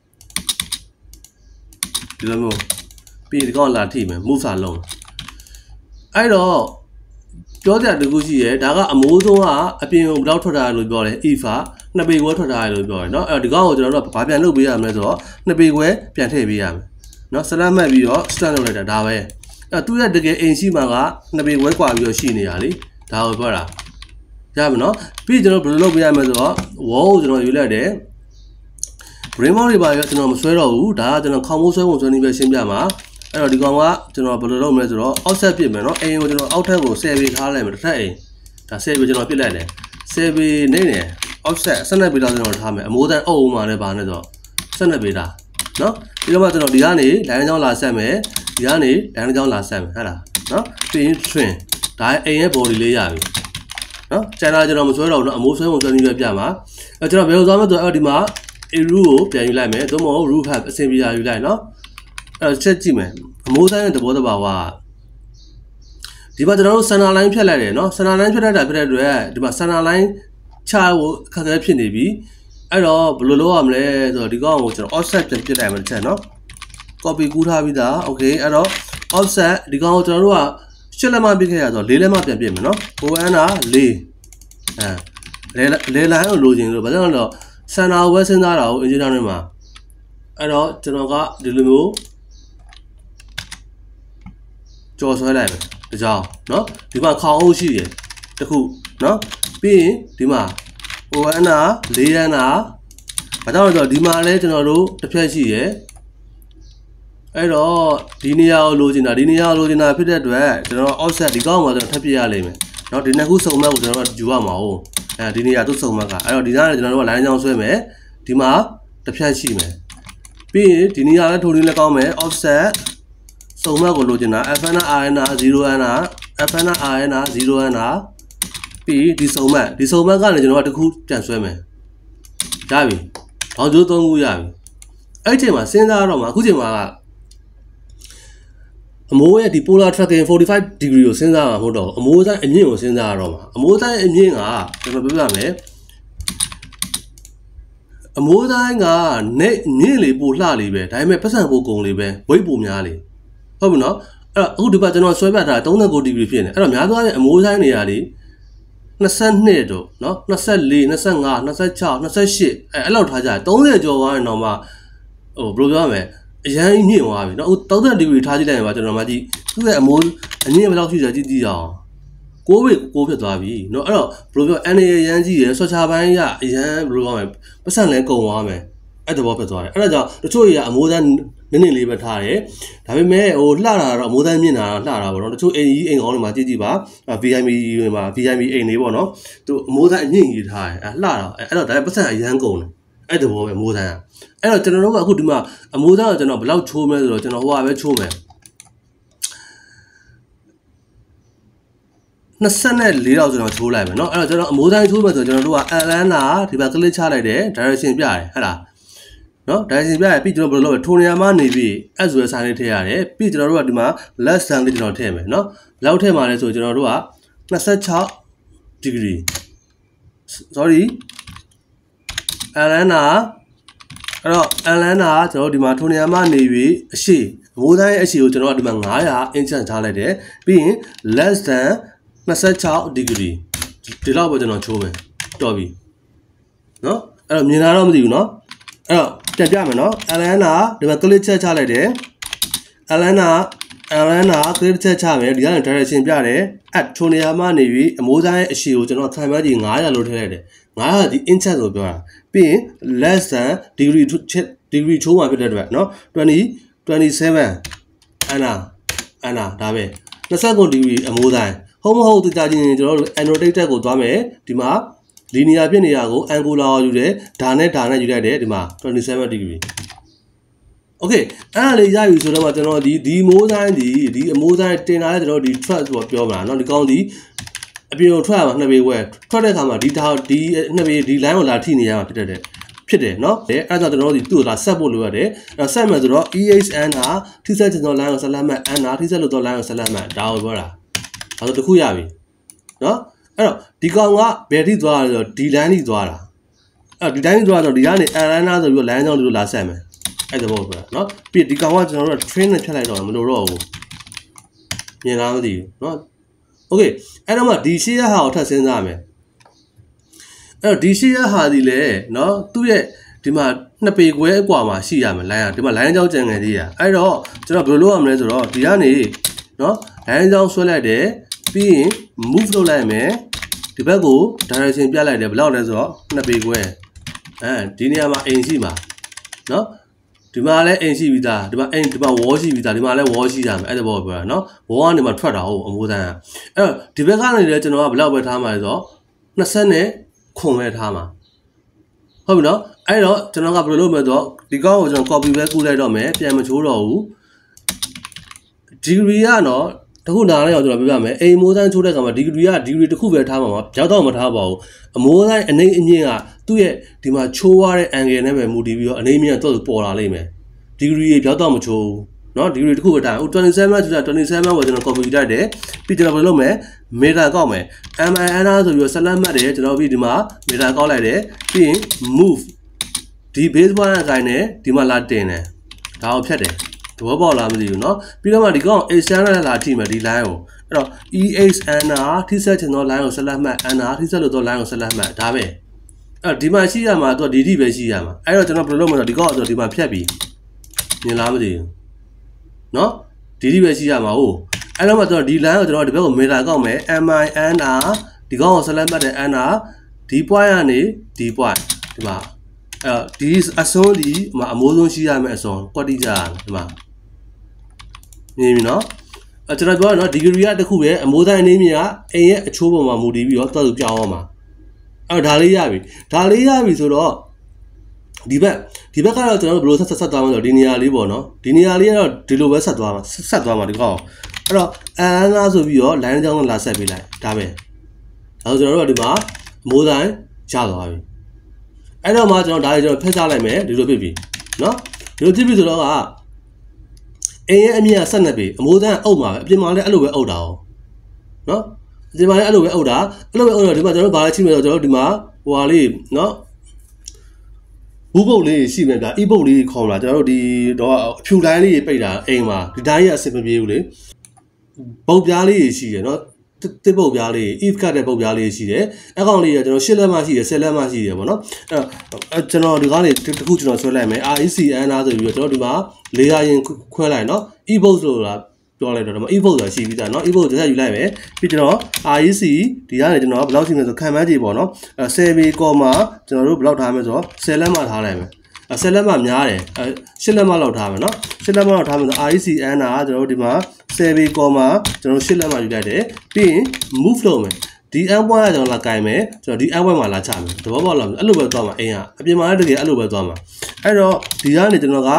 ဒီလိုမျိုးပြီးဒီကောင်လာထိမယ် move စာလုံးအဲ့တော့ပြောကြတကူရှိရဲဒါကအမိုးဆုံးကအပြင်ကိုဘယ်တော့ထွက်တာလို့ပြောတယ် Eva နှစ်ပေခွဲထွက်တာလို့ပြောတယ်เนาะအဲ့တော့ဒီကောင်ကိုကျွန်တော်တို့ကဘာပြန်လုပ်ပေးရမလဲဆိုတော့နှစ်ပေခွဲပြန်ထည့်ပေးရမယ်เนาะဆလတ်မှတ်ပြီးတော့ stand လုပ်လိုက်တာဒါပဲအဲ့သူရဲ့တကယ်အိမ်ရှိမှာကနှစ်ပေခွဲกว่าပြီးတော့ရှိနေတာလေဒါကိုပြောတာရမယ်เนาะပြီးကျွန်တော်ဘယ်လိုလုပ်ပေးရမလဲဆိုတော့ wall ကိုကျွန်တော်ယူလိုက်တယ် brain mount တွေပါရကျွန်တော်မဆွဲတော့ဘူးဒါကကျွန်တော်ခေါင်းမိုးဆွဲပုံဆွဲနည်းပဲရှင်းပြမှာအဲ့တော့ဒီကောင်ကကျွန်တော်ဘယ်လိုလုပ်မလဲဆိုတော့ offset ပြစ်မယ်เนาะအိမ်ကိုကျွန်တော်အောက်ထပ်ကိုtenပေထားလိုက်မယ်တစ်ထပ်အိမ်ဒါtenပေကျွန်တော်ပြစ်လိုက်တယ်tenပေနေနေ offset twelveပေလောက်ကျွန်တော်ထားမယ်အမိုးတန်းအုပ်အုံမှာလည်းပါနေဆိုtwelveပေလားเนาะဒီတော့မှကျွန်တော်ဒီကနေ line ကြောင်းလာဆက်မယ်ဒီကနေ line ကြောင်းလာဆက်မယ်ဟုတ်လားเนาะပြီးရင် trim ဒါအိမ်ရဲ့ body လေးရပြီเนาะကျန်တာကျွန်တော်မဆွဲတော့ဘူးเนาะအမိုးဆွဲပုံဆွဲနည်းပဲပြမှာအဲကျွန်တော်ဘယ်လိုသွားမလဲဆိုတော့ဒီမှာ a roof ကိုပြန်ယူလိုက်မယ်သို့မဟုတ် roof hub အဆင်ပြေရယူလိုက်เนาะအဲ့တော့ချက်ကြည့်မယ်အမိုးတိုင်းရဲ့သဘောတဘာဝဒီမှာကျွန်တော်တို့ center line ဖြတ်လိုက်တယ်เนาะ center line ဖြတ်လိုက်တာဖြစ်တဲ့အတွက်ဒီမှာ center line ချဖို့အခက်အခဲဖြစ်နေပြီအဲ့တော့ဘယ်လိုလုပ်ရမလဲဆိုတော့ဒီကောင်ကိုကျွန်တော် offset ပြန်ပြစ်လိုက်မယ်တစ်ချက်เนาะ copy ကူးထားပြီးသား okay အဲ့တော့ offset ဒီကောင်ကိုကျွန်တော်တို့ကရှစ်လက်မပြစ်ခဲ့ရဆိုတော့လေးလက်မပြန်ပြစ်မယ်เนาะ O N ကfourအဲလေလေ line ကိုလိုချင်လို့ဘာကြောင့်လဲတော့ center ဝဲစဉ်းစားတာကို engineer တွေမှာအဲ့တော့ကျွန်တော်ကဒီလိုမျိုးကြော်ဆွဲလိုက်မယ်တကြောင်เนาะဒီမှာခေါင်းအုပ်ရှိတယ်တခုเนาะပြီးရင်ဒီမှာ O N နာfourရန်နာဘာကြောင့်လဲဆိုတော့ဒီမှာလည်းကျွန်တော်တို့တစ်ဖြတ်ရှိရယ်အဲ့တော့ဒီနေရာကိုလိုချင်တာဒီနေရာကိုလိုချင်တာဖြစ်တဲ့အတွက်ကျွန်တော် offset ဒီကောင်းမှာကျွန်တော်ထပ်ပြရလိမ့်မယ်เนาะဒီနှစ်ခုစုံမှတ်ကိုကျွန်တော်တို့ယူရမှာဟုတ်အဲဒီနေရာသူ့စုံမှတ်ကအဲ့တော့ဒီကနေကျွန်တော်တို့က line ကြောင်းဆွဲမယ်ဒီမှာတစ်ဖြတ်ရှိမယ်ပြီးရင်ဒီနေရာလည်းထိုးရင်းလည်းကောင်းမယ် offsetစုံမှတ်ကိုလိုချင်တာ F N R N zero N F N R N zero N ပြီးဒီစုံမှတ်ဒီစုံမှတ်ကနေကျွန်တော်ကတစ်ခုပြန်ဆွဲမယ်ရပြီဘောင်ကျိုးသုံးခုရပြီအဲ့ဒီချိန်မှာစဉ်းစားတော့မှအခုချိန်မှာအမိုးရဲ့ဒီ polar tracking forty-five degree ကိုစဉ်းစားမှာမဟုတ်တော့အမိုးတိုင်းအမြင့်ကိုစဉ်းစားရတော့မှာအမိုးတိုင်းအမြင့်ကကျွန်တော်ပြောပြမယ်အမိုးတိုင်းကနဲ့မြင့်လေပိုလှလေပဲဒါပေမဲ့ပတ်စံပိုကုန်လေပဲ weight ပိုများလေဟုတ်ပြီနော်အဲ့တော့အခုဒီဘက်ကျွန်တော်ဆွဲပြတာthirty-nine ဒီဂရီဖြစ်နေအဲ့တော့များသောအားဖြင့်အမိုးဆိုင်နေရာတွေtwenty-twoတို့နော်twenty-four twenty-five twenty-six twenty-eightအဲအဲ့လောက်ထားကြတယ်thirtyကျော်သွားရင်တော့မှဟိုဘယ်လိုပြောရမလဲအရန်မြင့်သွားပြီနော်အခုthirtyဒီဂရီထားကြည့်လိုက်ရင်ပါကျွန်တော်မှကြည့်သူ့ရဲ့အမိုးအမြင့်ဘယ်လောက်ရှိကြကြည့်ကြည့်အောင်nineပေnineဖြစ်သွားပြီနော်အဲ့တော့ဘယ်လိုပြောအန်ရရန်ကြီးရယ်ဆွတ်ချပိုင်းရအရန်ဘယ်လိုပြောမလဲပတ်စံလဲကုန်သွားမယ်အဲ့တဘောဖြစ်သွားတယ်အဲ့ဒါကြောင့်တချို့ကြီးကအမိုးသားနည်းနည်းလေးပဲထားတယ်ဒါပေမဲ့ဟိုလှတာတော့အမိုးသားမြင့်တာလှတာပေါ့နော်တချို့အိမ်ကြီးအိမ်ကောင်းတွေမှာကြည့်ကြည့်ပါ V I P တွေမှာ V I P အိမ်တွေပေါ့နော်သူအမိုးသားအညင့်ကြီးထားတယ်အဲ့လှတာအဲ့တော့ဒါပတ်စံအရန်ကုန်တယ်အဲ့တဘောပဲအမိုးသားအဲ့တော့ကျွန်တော်တို့ကအခုဒီမှာအမိုးသားကကျွန်တော်ဘယ်လောက်ချိုးမလဲဆိုတော့ကျွန်တော်ဟိုကပဲချိုးမယ်twenty-fourလောက်ကျွန်တော်ချိုးလိုက်မယ်เนาะအဲ့တော့ကျွန်တော်အမိုးတိုင်းချိုးမယ်ဆိုကျွန်တော်တို့က L N လာဒီဘက် click ချလိုက်တယ် direction ပြရတယ်ဟဲ့လားเนาะ direction ပြရပြီးကျွန်တော်ဘယ်လိုလုပ်လဲထိုနေရာမှာနေပြီး as well စာလေးထည့်ရတယ်ပြီးကျွန်တော်တို့ကဒီမှာ less than လေးကျွန်တော်ထည့်မယ်เนาะဘယ်လောက်ထည့်မှာလဲဆိုကျွန်တော်တို့ကtwenty-six ဒီဂရီ sorry L N လာအဲ့တော့အန်လန်နာကျွန်တော်ဒီမှာထိုနေရာမှာနေပြီးအရှိအမိုးတိုင်းအရှိကိုကျွန်တော်ဒီမှာnine hundred အင်ချန်ထားလိုက်တယ်ပြီးရင် less than twenty-six degree ဒီလောက်ပဲကျွန်တော်ချိုးမယ်တော်ပြီနော်အဲ့တော့မြင်လာတော့မသိဘူးနော်အဲ့တော့တက်ပြမယ်နော်အန်လန်နာဒီမှာ click ချက်ချလိုက်တယ်အန်လန်နာအန်လန်နာ click ချက်ချမယ်ဒီကနေ direction ပြတယ်အဲ့ထိုနေရာမှာနေပြီးအမိုးတိုင်းအရှိကိုကျွန်တော်ခံမှန်းကြည့်nine hundredလို့ထည့်လိုက်တယ်nine hundredဒီ inch ဆိုပြောတာပြီးရင် less than degree degree ချိုးမှာဖြစ်တဲ့အတွက်เนาะtwenty twenty-seven အနာအနာဒါပဲtwenty-seven ဒီဂရီအမိုးတိုင်းဟုတ်မဟုတ်တကြချင်းကျွန်တော်တို့ annotated ကိုသွားမယ်ဒီမှာ linear ဖြစ်နေရကို angular ယူတယ်ဒါနဲ့ဒါနဲ့ယူလိုက်တယ်ဒီမှာ twenty-seven degree okay အဲ့ဒါလေးရပြီဆိုတော့ကျွန်တော်ဒီဒီမိုးတိုင်းဒီဒီအမိုးတိုင်းတင်လာတဲ့ကျွန်တော်ဒီ truck ဆိုတော့ပြောမှာเนาะဒီကောင်းဒီအပြင်ကိုထွက်ရမှာနှစ်ပေဝဲထွက်တဲ့အခါမှာဒီထားဒီနှစ်ပေဒီ line ကိုလာထိနေရမှာဖြစ်တဲ့ဖြစ်တယ်เนาะအဲ့ဒါကျွန်တော်တို့ဒီသူ့ကိုလာဆက်ဖို့လိုရတယ်အဲ့တော့ဆက်မယ်ဆိုတော့ exn ဟာထိဆက်ကျွန်တော် line ကိုဆက်လက်မှတ် n ဟာထိဆက်လို့တော့ line ကိုဆက်လက်မှတ်ဒါကိုပြောတာဒါဆိုတစ်ခုရပြီเนาะအဲ့တော့ဒီကောင်ကဘယ်ထိသွားလဲဆိုတော့ဒီ line ထိသွားတာအဲ့ဒီ line သွားတော့ဒီကနေ n line ဆိုပြီးတော့ line ကြောင်းလို့လာဆက်မယ်အဲ့ဒါပေါ့ပြောတာเนาะပြီးဒီကောင်ကကျွန်တော်တို့ train နဲ့ဖြတ်လိုက်တော့မလို့တော့ဘူးမြင်လားမသိဘူးเนาะokay အဲ့တော့မှဒီရှေ့ရဟာကိုထပ်စဉ်းစားမယ်အဲ့တော့ဒီရှေ့ရဟာဒီလေเนาะသူ့ရဲ့ဒီမှာနှစ်ပေခွဲအကွာမှာရှိရမယ် line ကဒီမှာ line ကြောင်းကြံငယ်သေးရအဲ့တော့ကျွန်တော်ဘယ်လိုလုပ်ရမလဲဆိုတော့ဒီကနေเนาะ line ကြောင်းဆွဲလိုက်တယ်ပြီးရင် move လုပ်လိုက်မယ်ဒီဘက်ကို direction ပြလိုက်တယ်ဘယ်လောက်လဲဆိုတော့နှစ်ပေခွဲအဲဒီနေရာမှာအိမ်ရှိမှာเนาะဒီမှာလည်းအိမ်ရှိပြီးသားဒီမှာအိမ်ဒီမှာ wall ရှိပြီးသားဒီမှာလည်း wall ရှိကြမယ်အဲ့ဒါပေါ့ပြောတာเนาะ wall ကနေမှထွက်တာဟုတ်အမိုးတန်းအဲ့တော့ဒီဘက်ကနေလည်းကျွန်တော်ကဘယ်လောက်ပဲထားမှာလဲဆိုတော့twentyနဲ့ခွန်ပဲထားမှာဟုတ်ပြီနော်အဲ့တော့ကျွန်တော်ကဘယ်လိုလုပ်မလဲဆိုတော့ဒီကောင်းကိုကျွန်တော် copy ပဲကူးလိုက်တော့မယ်ပြန်မချိုးတော့ဘူး degree ကတော့တခုနားလဲအောင်ကျွန်တော်ပြောပြမယ်အိမ်မိုးတိုင်းချိုးတဲ့အခါမှာ degree က degree တစ်ခုပဲထားမှာပါကြောက်တော့မထားပါဘူးအမိုးတိုင်းအနေအမြင့်ကသူ့ရဲ့ဒီမှာချိုးရတဲ့ angle နဲ့ပဲမူတည်ပြီးတော့အနေအမြင့်တော့ပေါ်လာလိမ့်မယ် degree ကြောက်တော့မချိုးဘူးเนาะ degree တစ်ခုပဲထားဟိုtwenty-sevenဆိုတာtwenty-sevenကိုကျွန်တော် copy လိုက်တယ်ပြီးကျွန်တော်ဘယ်လိုလုပ်မလဲ meter ကောက်မယ် min ဆိုပြီးတော့ဆက်လက်မှတ်တယ်ကျွန်တော်ပြီးဒီမှာ meter ကောက်လိုက်တယ်ပြီးရင် move ဒီ base point အတိုင်းနဲ့ဒီမှာလာတင်တယ်ဒါကိုဖြတ်တယ်သဘောပေါက်လားမသိဘူးเนาะပြီးတော့မှဒီကောင် extend နဲ့လာထိမယ်ဒီ line ကိုအဲ့တော့ exn ဟာထိဆက်ချင်သော line ကိုဆက်လက်မှတ် n ဟာထိဆက်လို့သော line ကိုဆက်လက်မှတ်ဒါပဲအဲ့တော့ဒီမှာရှိရမှာသူကဒီထိပဲရှိရမှာအဲ့တော့ကျွန်တော်ဘယ်လိုလုပ်မလဲဒီကောင်ဆိုဒီမှာဖြတ်ပြီးမြင်လားမသိဘူးเนาะဒီထိပဲရှိရမှာဟုတ်အဲ့တော့မှကျွန်တော်ဒီ line ကိုကျွန်တော်ဒီဘက်ကို meter ကောက်မယ် min ဟာဒီကောင်ကိုဆက်လက်မှတ်တဲ့ n ဟာဒီ point ကနေဒီ point ဒီမှာအဲ့ဒီအစွန်းဒီမှာအမိုးဆုံးရှိရမယ်အစွန်းကွက်တိကြဒီမှာမြင်ပြီနော်အဲ့ကျွန်တော်ပြောရနော် degree ကတခုပဲအမိုးတိုင်းအနေမြင့်ကအိမ်ရဲ့အချိုးပေါ်မှာမူတည်ပြီးတော့တော်သူပြောင်းအောင်ပါအဲ့ဒါလေးရပြီဒါလေးရပြီဆိုတော့ဒီဘက်ဒီဘက်ကတော့ကျွန်တော်တို့ဘယ်လိုဆက်ဆက်သွားမလဲဆိုတော့ဒီနေရာလေးပေါ့နော်ဒီနေရာလေးကတော့ဒီလိုပဲဆက်သွားမှာဆက်သွားမှာဒီကောအဲ့တော့အန်လားဆိုပြီးတော့ line ကြောင်းလာဆက်ပေးလိုက်ဒါပဲအဲ့တော့ကျွန်တော်တို့ကဒီမှာအမိုးတိုင်းရသွားပြီအဲ့တော့မှကျွန်တော်ဒါလေးကျွန်တော်ဖက်ချလိုက်မယ်ဒီလိုဖြစ်ပြီနော်ဒီလိုဖြစ်ပြီဆိုတော့ကအိမ်ရဲ့အမြင့်ကtwelveပေအမိုးတန်းအုပ်မှာပဲအပြင်မှာလည်းအဲ့လိုပဲအုပ်တာ哦နော်အပြင်မှာလည်းအဲ့လိုပဲအုပ်တာအဲ့လိုပဲအုပ်တော့ဒီမှာကျွန်တော်ဘာလဲချိမယ်ဆိုတော့ကျွန်တော်ဒီမှာဟိုဟာလေးနော်ဘူးပုတ်လေးရှိမယ်ဗျာအီပုတ်လေးခေါ်လာကျွန်တော်တို့ဒီတော့အဖြူတိုင်းလေးပိတ်တာအိမ်မှာဒီတိုင်းရအဆင်မပြေဘူးလေပုတ်ပြားလေးရှိတယ်နော်တစ်ပုတ်ပြားလေး if ကတဲ့ပုတ်ပြားလေးရှိတယ်အကောင်လေးကကျွန်တော်eightလက်မှရှိတယ်tenလက်မှရှိတယ်ပေါ့နော်အဲ့ကျွန်တော်ဒီကားလေးတစ်ခုကျွန်တော်ဆွဲလိုက်မယ် recn နာဆိုပြီးတော့ကျွန်တော်ဒီမှာ layer ရင်ခွဲလိုက်နော် e-book ဆိုတာပြောလိုက်တော့ဒီမှာ e-book ဆိုတာရှိပြီးသားနော် e-book တစ်ချက်ယူလိုက်မယ်ပြီးကျွန်တော် rec ဒီကနေကျွန်တော်ဘယ်လောက်ရှိမလဲဆိုခံမှန်းကြည့်ပေါ့နော်tenပေကောမှာကျွန်တော်တို့ဘယ်လောက်ထားမလဲဆိုတော့tenလက်မှထားလိုက်မယ်tenလက်မှများတယ်eightလက်မှလောက်ထားမယ်နော်eightလက်မှလောက်ထားမယ်ဆို recn နာကျွန်တော်တို့ဒီမှာtenပေကောမှာကျွန်တော်eightလက်မှယူလိုက်တယ်ပြီးရင် move လုပ်မယ်ဒီ n point ကကျွန်တော်လာကင်မယ်ကျွန်တော်ဒီ n point မှာလာချမယ်သဘောပေါက်လားအဲ့လိုပဲသွားမှာအိမ်ကအပြင်မှာလည်းတကယ်အဲ့လိုပဲသွားမှာအဲ့တော့ဒီကနေကျွန်တော်က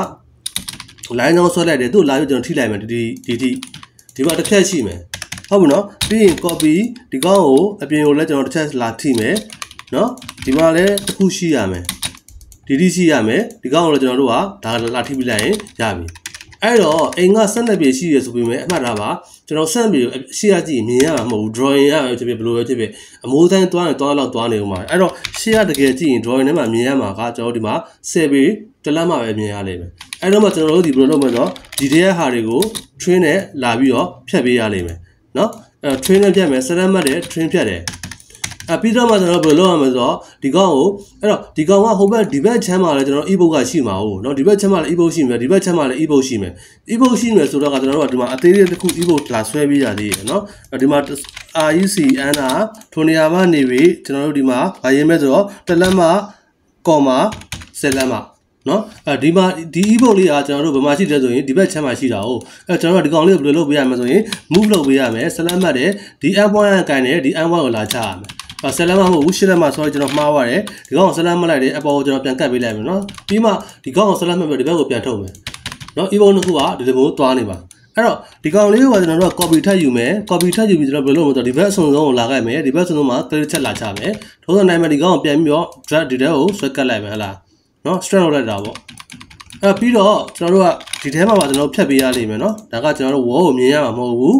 line ကြောင်းဆွဲလိုက်တယ်သူ့လာပြီးကျွန်တော်ထိလိုက်မယ်ဒီဒီဒီဒီမှာတစ်ဖြတ်ရှိမယ်ဟုတ်ပြီနော်ပြီးရင် copy ဒီကောင်းကိုအပြင်ကိုလည်းကျွန်တော်တစ်ချက်လာထိမယ်နော်ဒီမှာလည်းတစ်ခုရှိရမယ်ဒီဒီရှိရမယ်ဒီကောင်းကိုလည်းကျွန်တော်တို့ကဒါလာထိပြီးလိုက်ရင်ရပြီအဲ့တော့အိမ်ကဆက်နှစ်ပြေရှိရဆိုပြီးမြဲအမှတ်ထားပါကျွန်တော်ဆက်ပြေရှေ့ရကြည့်မြင်ရမှာမဟုတ်ဘူး drawing ရဖြစ်ဖြစ်ဘယ်လိုပဲဖြစ်ဖြစ်အမိုးတိုင်းသွားရင်သွားတော့သွားနေဦးမှာအဲ့တော့ရှေ့ရတကယ်ကြည့်ရင် drawing ထဲမှာမြင်ရမှာကကျွန်တော်ဒီမှာဆယ်ပေတလက်မှပဲမြင်ရလိမ့်မယ်အဲ့တော့မှကျွန်တော်တို့ဒီဘယ်လိုလုပ်မလဲဆိုတော့ဒီတည်းဟာတွေကို train နဲ့လာပြီးတော့ဖြတ်ပေးရလိမ့်မယ်နော်အဲ့တော့ train နဲ့ဖြတ်မယ်ဆက်လက်မှတ်တယ် train ဖြတ်တယ်အပြီးတော့မှကျွန်တော်ဘယ်လိုလုပ်ရမလဲဆိုတော့ဒီကောင်ကိုအဲ့တော့ဒီကောင်ကဟိုဘက်ဒီဘက်ချမ်းမှာလည်းကျွန်တော် e-book ကရှိမှာဟုတ်နော်ဒီဘက်ချမ်းမှာလည်း e-book ရှိမယ်ဒီဘက်ချမ်းမှာလည်း e-book ရှိမယ် e-book ရှိမယ်ဆိုတော့ကကျွန်တော်တို့ကဒီမှာအသေးလေးတစ်ခု e-book လာဆွဲပေးရသေးတယ်နော်ဒီမှာ R E C N อ่ะထိုနေရာမှာနေပြီကျွန်တော်တို့ဒီမှာဗာရေးမဲ့ဆိုတော့တစ်လက်မှကော်မာဆယ်လက်မှနော်အဲဒီမှာဒီ e-book လေးကကျွန်တော်တို့ဘယ်မှာရှိတယ်ဆိုရင်ဒီဘက်ချမ်းမှာရှိတာဟုတ်အဲကျွန်တော်တို့ဒီကောင်လေးကိုဘယ်လိုလုပ်ပေးရမလဲဆိုရင် move လုပ်ပေးရမယ်ဆယ်လက်မှတ်တယ်ဒီ M one ကိုင်တယ်ဒီ M one ကိုလာချရမယ်ဆယ်လက်မမဟုတ်ဘူးရှစ်လက်မဆိုတော့ကျွန်တော်မှားပါတယ်ဒီကောင်ကိုဆယ်လက်မလိုက်တယ်အပေါ်ကိုကျွန်တော်ပြန်ကတ်ပေးလိုက်မယ်နော်ပြီးမှဒီကောင်ကိုဆယ်လက်မပြဒီဘက်ကိုပြန်ထုတ်မယ်နော် e-book တစ်ခုကဒီလိုမျိုးသွားနေပါအဲ့တော့ဒီကောင်လေးကိုကျွန်တော်တို့က copy ထပ်ယူမယ် copy ထပ်ယူပြီးကျွန်တော်ဘယ်လိုလုပ်မလဲဆိုတော့ဒီဘက်အစုံဆုံးကိုလာခဲ့မယ်ဒီဘက်အစုံဆုံးမှာ clear ချက်လာချမယ်ထို့သောနိုင်မှာဒီကောင်ကိုပြန်ပြီးတော့ drag ဒီတဲ့ကိုဆွဲကတ်လိုက်မယ်ဟလားနော် straight လုပ်လိုက်တာပေါ့အဲ့ပြီးတော့ကျွန်တော်တို့ကဒီထဲမှာပါကျွန်တော်ဖြတ်ပေးရလိမ့်မယ်နော်ဒါကကျွန်တော်တို့ wall ကိုမြင်ရမှာမဟုတ်ဘူး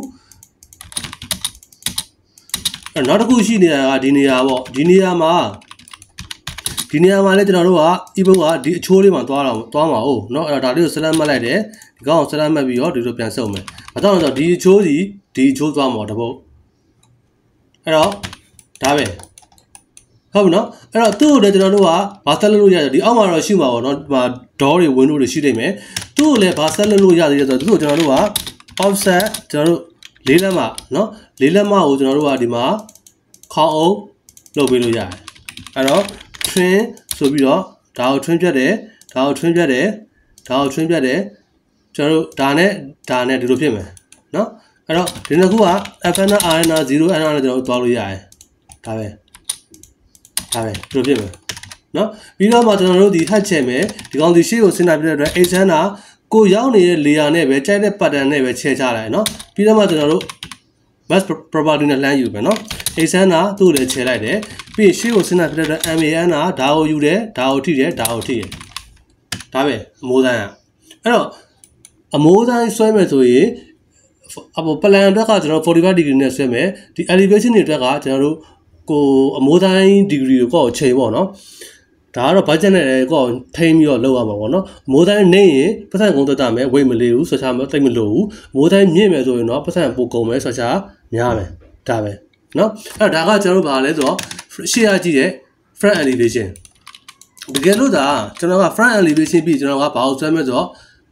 အဲ့နောက်တစ်ခုရှိနေတာကဒီနေရာပေါ့ဒီနေရာမှာဒီနေရာမှာလည်းကျွန်တော်တို့က e-book ကဒီအချိုးလေးမှာသွားတော့သွားမှာဟုတ်เนาะအဲ့တော့ဒါလေးကို select မှတ်လိုက်တယ်ဒီကောင်ကို select မှတ်ပြီးတော့ဒီလိုပြန်ဆုပ်မယ်ဘာကြောင့်လဲဆိုတော့ဒီအချိုးစီဒီအချိုးသွားမှာတပုတ်အဲ့တော့ဒါပဲဟုတ်ပြီเนาะအဲ့တော့သူ့ကိုလည်းကျွန်တော်တို့ကဘာဆက်လုပ်လို့ရတယ်ဒီအောက်မှာတော့ရှိမှာပေါ့เนาะဒီမှာ door တွေ window တွေရှိနေမယ်သူ့ကိုလည်းဘာဆက်လုပ်လို့ရသေးတယ်ဆိုတော့သူ့ကိုကျွန်တော်တို့က offset ကျွန်တော်တို့လေးလက်မเนาะလေးလက်မကိုကျွန်တော်တို့ကဒီမှာခေါင်းအုပ်လုပ်ပေးလို့ရတယ်အဲ့တော့ train ဆိုပြီးတော့ဒါကို train ပြတ်တယ်ဒါကို train ပြတ်တယ်ဒါကို train ပြတ်တယ်ကျွန်တော်တို့ဒါနဲ့ဒါနဲ့ဒီလိုဖြစ်မယ်เนาะအဲ့တော့ဒီနှစ်ခုက F N R N R zero N R နဲ့ကျွန်တော်တို့သွားလို့ရတယ်ဒါပဲဒါပဲဒီလိုဖြစ်မယ်เนาะပြီးတော့မှကျွန်တော်တို့ဒီဟတ်ချယ်မယ်ဒီကောင်ဒီရှေ့ကိုဆင်းလာပြတဲ့အတွက် H N R ကိုရောက်နေတဲ့ layer နဲ့ပဲကြိုက်တဲ့ pattern နဲ့ပဲချဲချလိုက်เนาะပြီးတော့မှကျွန်တော်တို့ mask property နဲ့လှမ်းယူမယ်เนาะ H N R သူ့ကိုလည်းချဲလိုက်တယ်ပြီးရှေ့ကိုဆင်းလာပြတဲ့အတွက် M A N R ဒါကိုယူတယ်ဒါကိုထိတယ်ဒါကိုထိတယ်ဒါပဲအမိုးတိုင်းอ่ะအဲ့တော့အမိုးတိုင်းဆွဲမယ်ဆိုရင်အပေါ် plan အတွက်ကကျွန်တော်forty-five degree နဲ့ဆွဲမယ်ဒီ elevation တွေအတွက်ကကျွန်တော်တို့ကိုအမိုးတိုင်း degree ကိုကောက်ချိန်ပေါ့နော်ဒါကတော့ budget နဲ့ကောက်ထိန်းပြီးတော့လုပ်ရမှာပေါ့နော်အမိုးတိုင်းနေရင်ပတ်စံကုန်သက်တာမယ်ဝိတ်မလေးဘူးဆွချမတိတ်မလို့ဘူးအမိုးတိုင်းမြင့်မယ်ဆိုရင်တော့ပတ်စံပိုကုန်မယ်ဆွချများမယ်ဒါပဲနော်အဲ့ဒါကကျွန်တော်တို့ဘာလဲဆိုတော့ share ကြည့်တဲ့ front elevation တကယ်လို့ဒါကျွန်တော်က front elevation ပြီးကျွန်တော်ကဘာကိုဆွဲမလဲဆိုတော့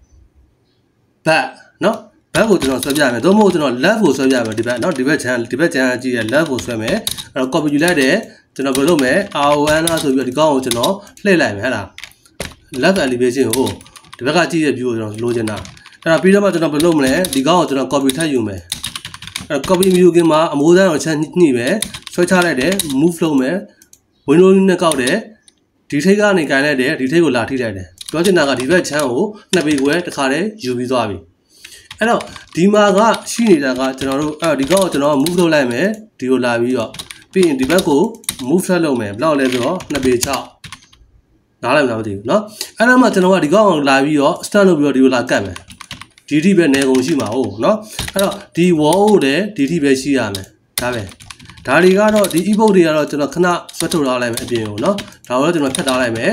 back နော် back ကိုကျွန်တော်ဆွဲပြရမယ်သို့မဟုတ်ကျွန်တော် left ကိုဆွဲပြရမယ်ဒီဘက်နော်ဒီဘက် channel ဒီဘက် channel ကြည့်ရ left ကိုဆွဲမယ်အဲ့တော့ copy ယူလိုက်တယ်ကျွန်တော်ဘယ်လိုလုပ်မလဲ R O N ဆိုပြီးတော့ဒီကောင်ကိုကျွန်တော်လှည့်လိုက်မယ်ဟဲ့လား left elevation ကိုဒီဘက်ကကြည့်ရ view ကိုကျွန်တော်လိုချင်တာအဲ့ဒါပြီးတော့မှကျွန်တော်ဘယ်လိုလုပ်မလဲဒီကောင်ကိုကျွန်တော် copy ထပ်ယူမယ်အဲ့ copy ယူခင်မှာအမိုးသားကိုချက်ညှိမယ်ဆွဲချလိုက်တယ် move လုပ်မယ် window နဲ့ကောက်တယ်ဒီထိတ်ကနေကန်လိုက်တယ်ဒီထိတ်ကိုလာထိလိုက်တယ်ပြောချင်တာကဒီဘက် channel ကိုနှစ်ပေခွဲတစ်ခါတည်းယူပြီးသွားပြီအဲ့တော့ဒီမှာကရှိနေတာကကျွန်တော်တို့အဲ့ဒီကောင်ကိုကျွန်တော် move လုပ်လိုက်မယ်ဒီကိုလာပြီးတော့ပြီးရင်ဒီဘက်ကို move ဆက်လုပ်မယ်ဘယ်လောက်လဲဆိုတော့နှစ်ပေ၆နားလည်မလားမသိဘူးเนาะအဲ့ဒါမှကျွန်တော်ကဒီကောင်ကိုလာပြီးတော့ start လုပ်ပြီးတော့ဒီကိုလာကတ်မယ်ဒီထိပဲနေကုန်ရှိမှာဟုတ်เนาะအဲ့တော့ဒီ wall ကိုလည်းဒီထိပဲရှိရမယ်ဒါပဲဒါတွေကတော့ဒီ e-book တွေကတော့ကျွန်တော်ခဏဆွတ်ထုတ်ထားလိုက်မယ်အပြင်ကိုเนาะဒါကိုတော့ကျွန်တော်ဖြတ်ထားလိုက်မယ်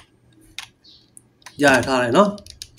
ရရထားလိုက်เนาะ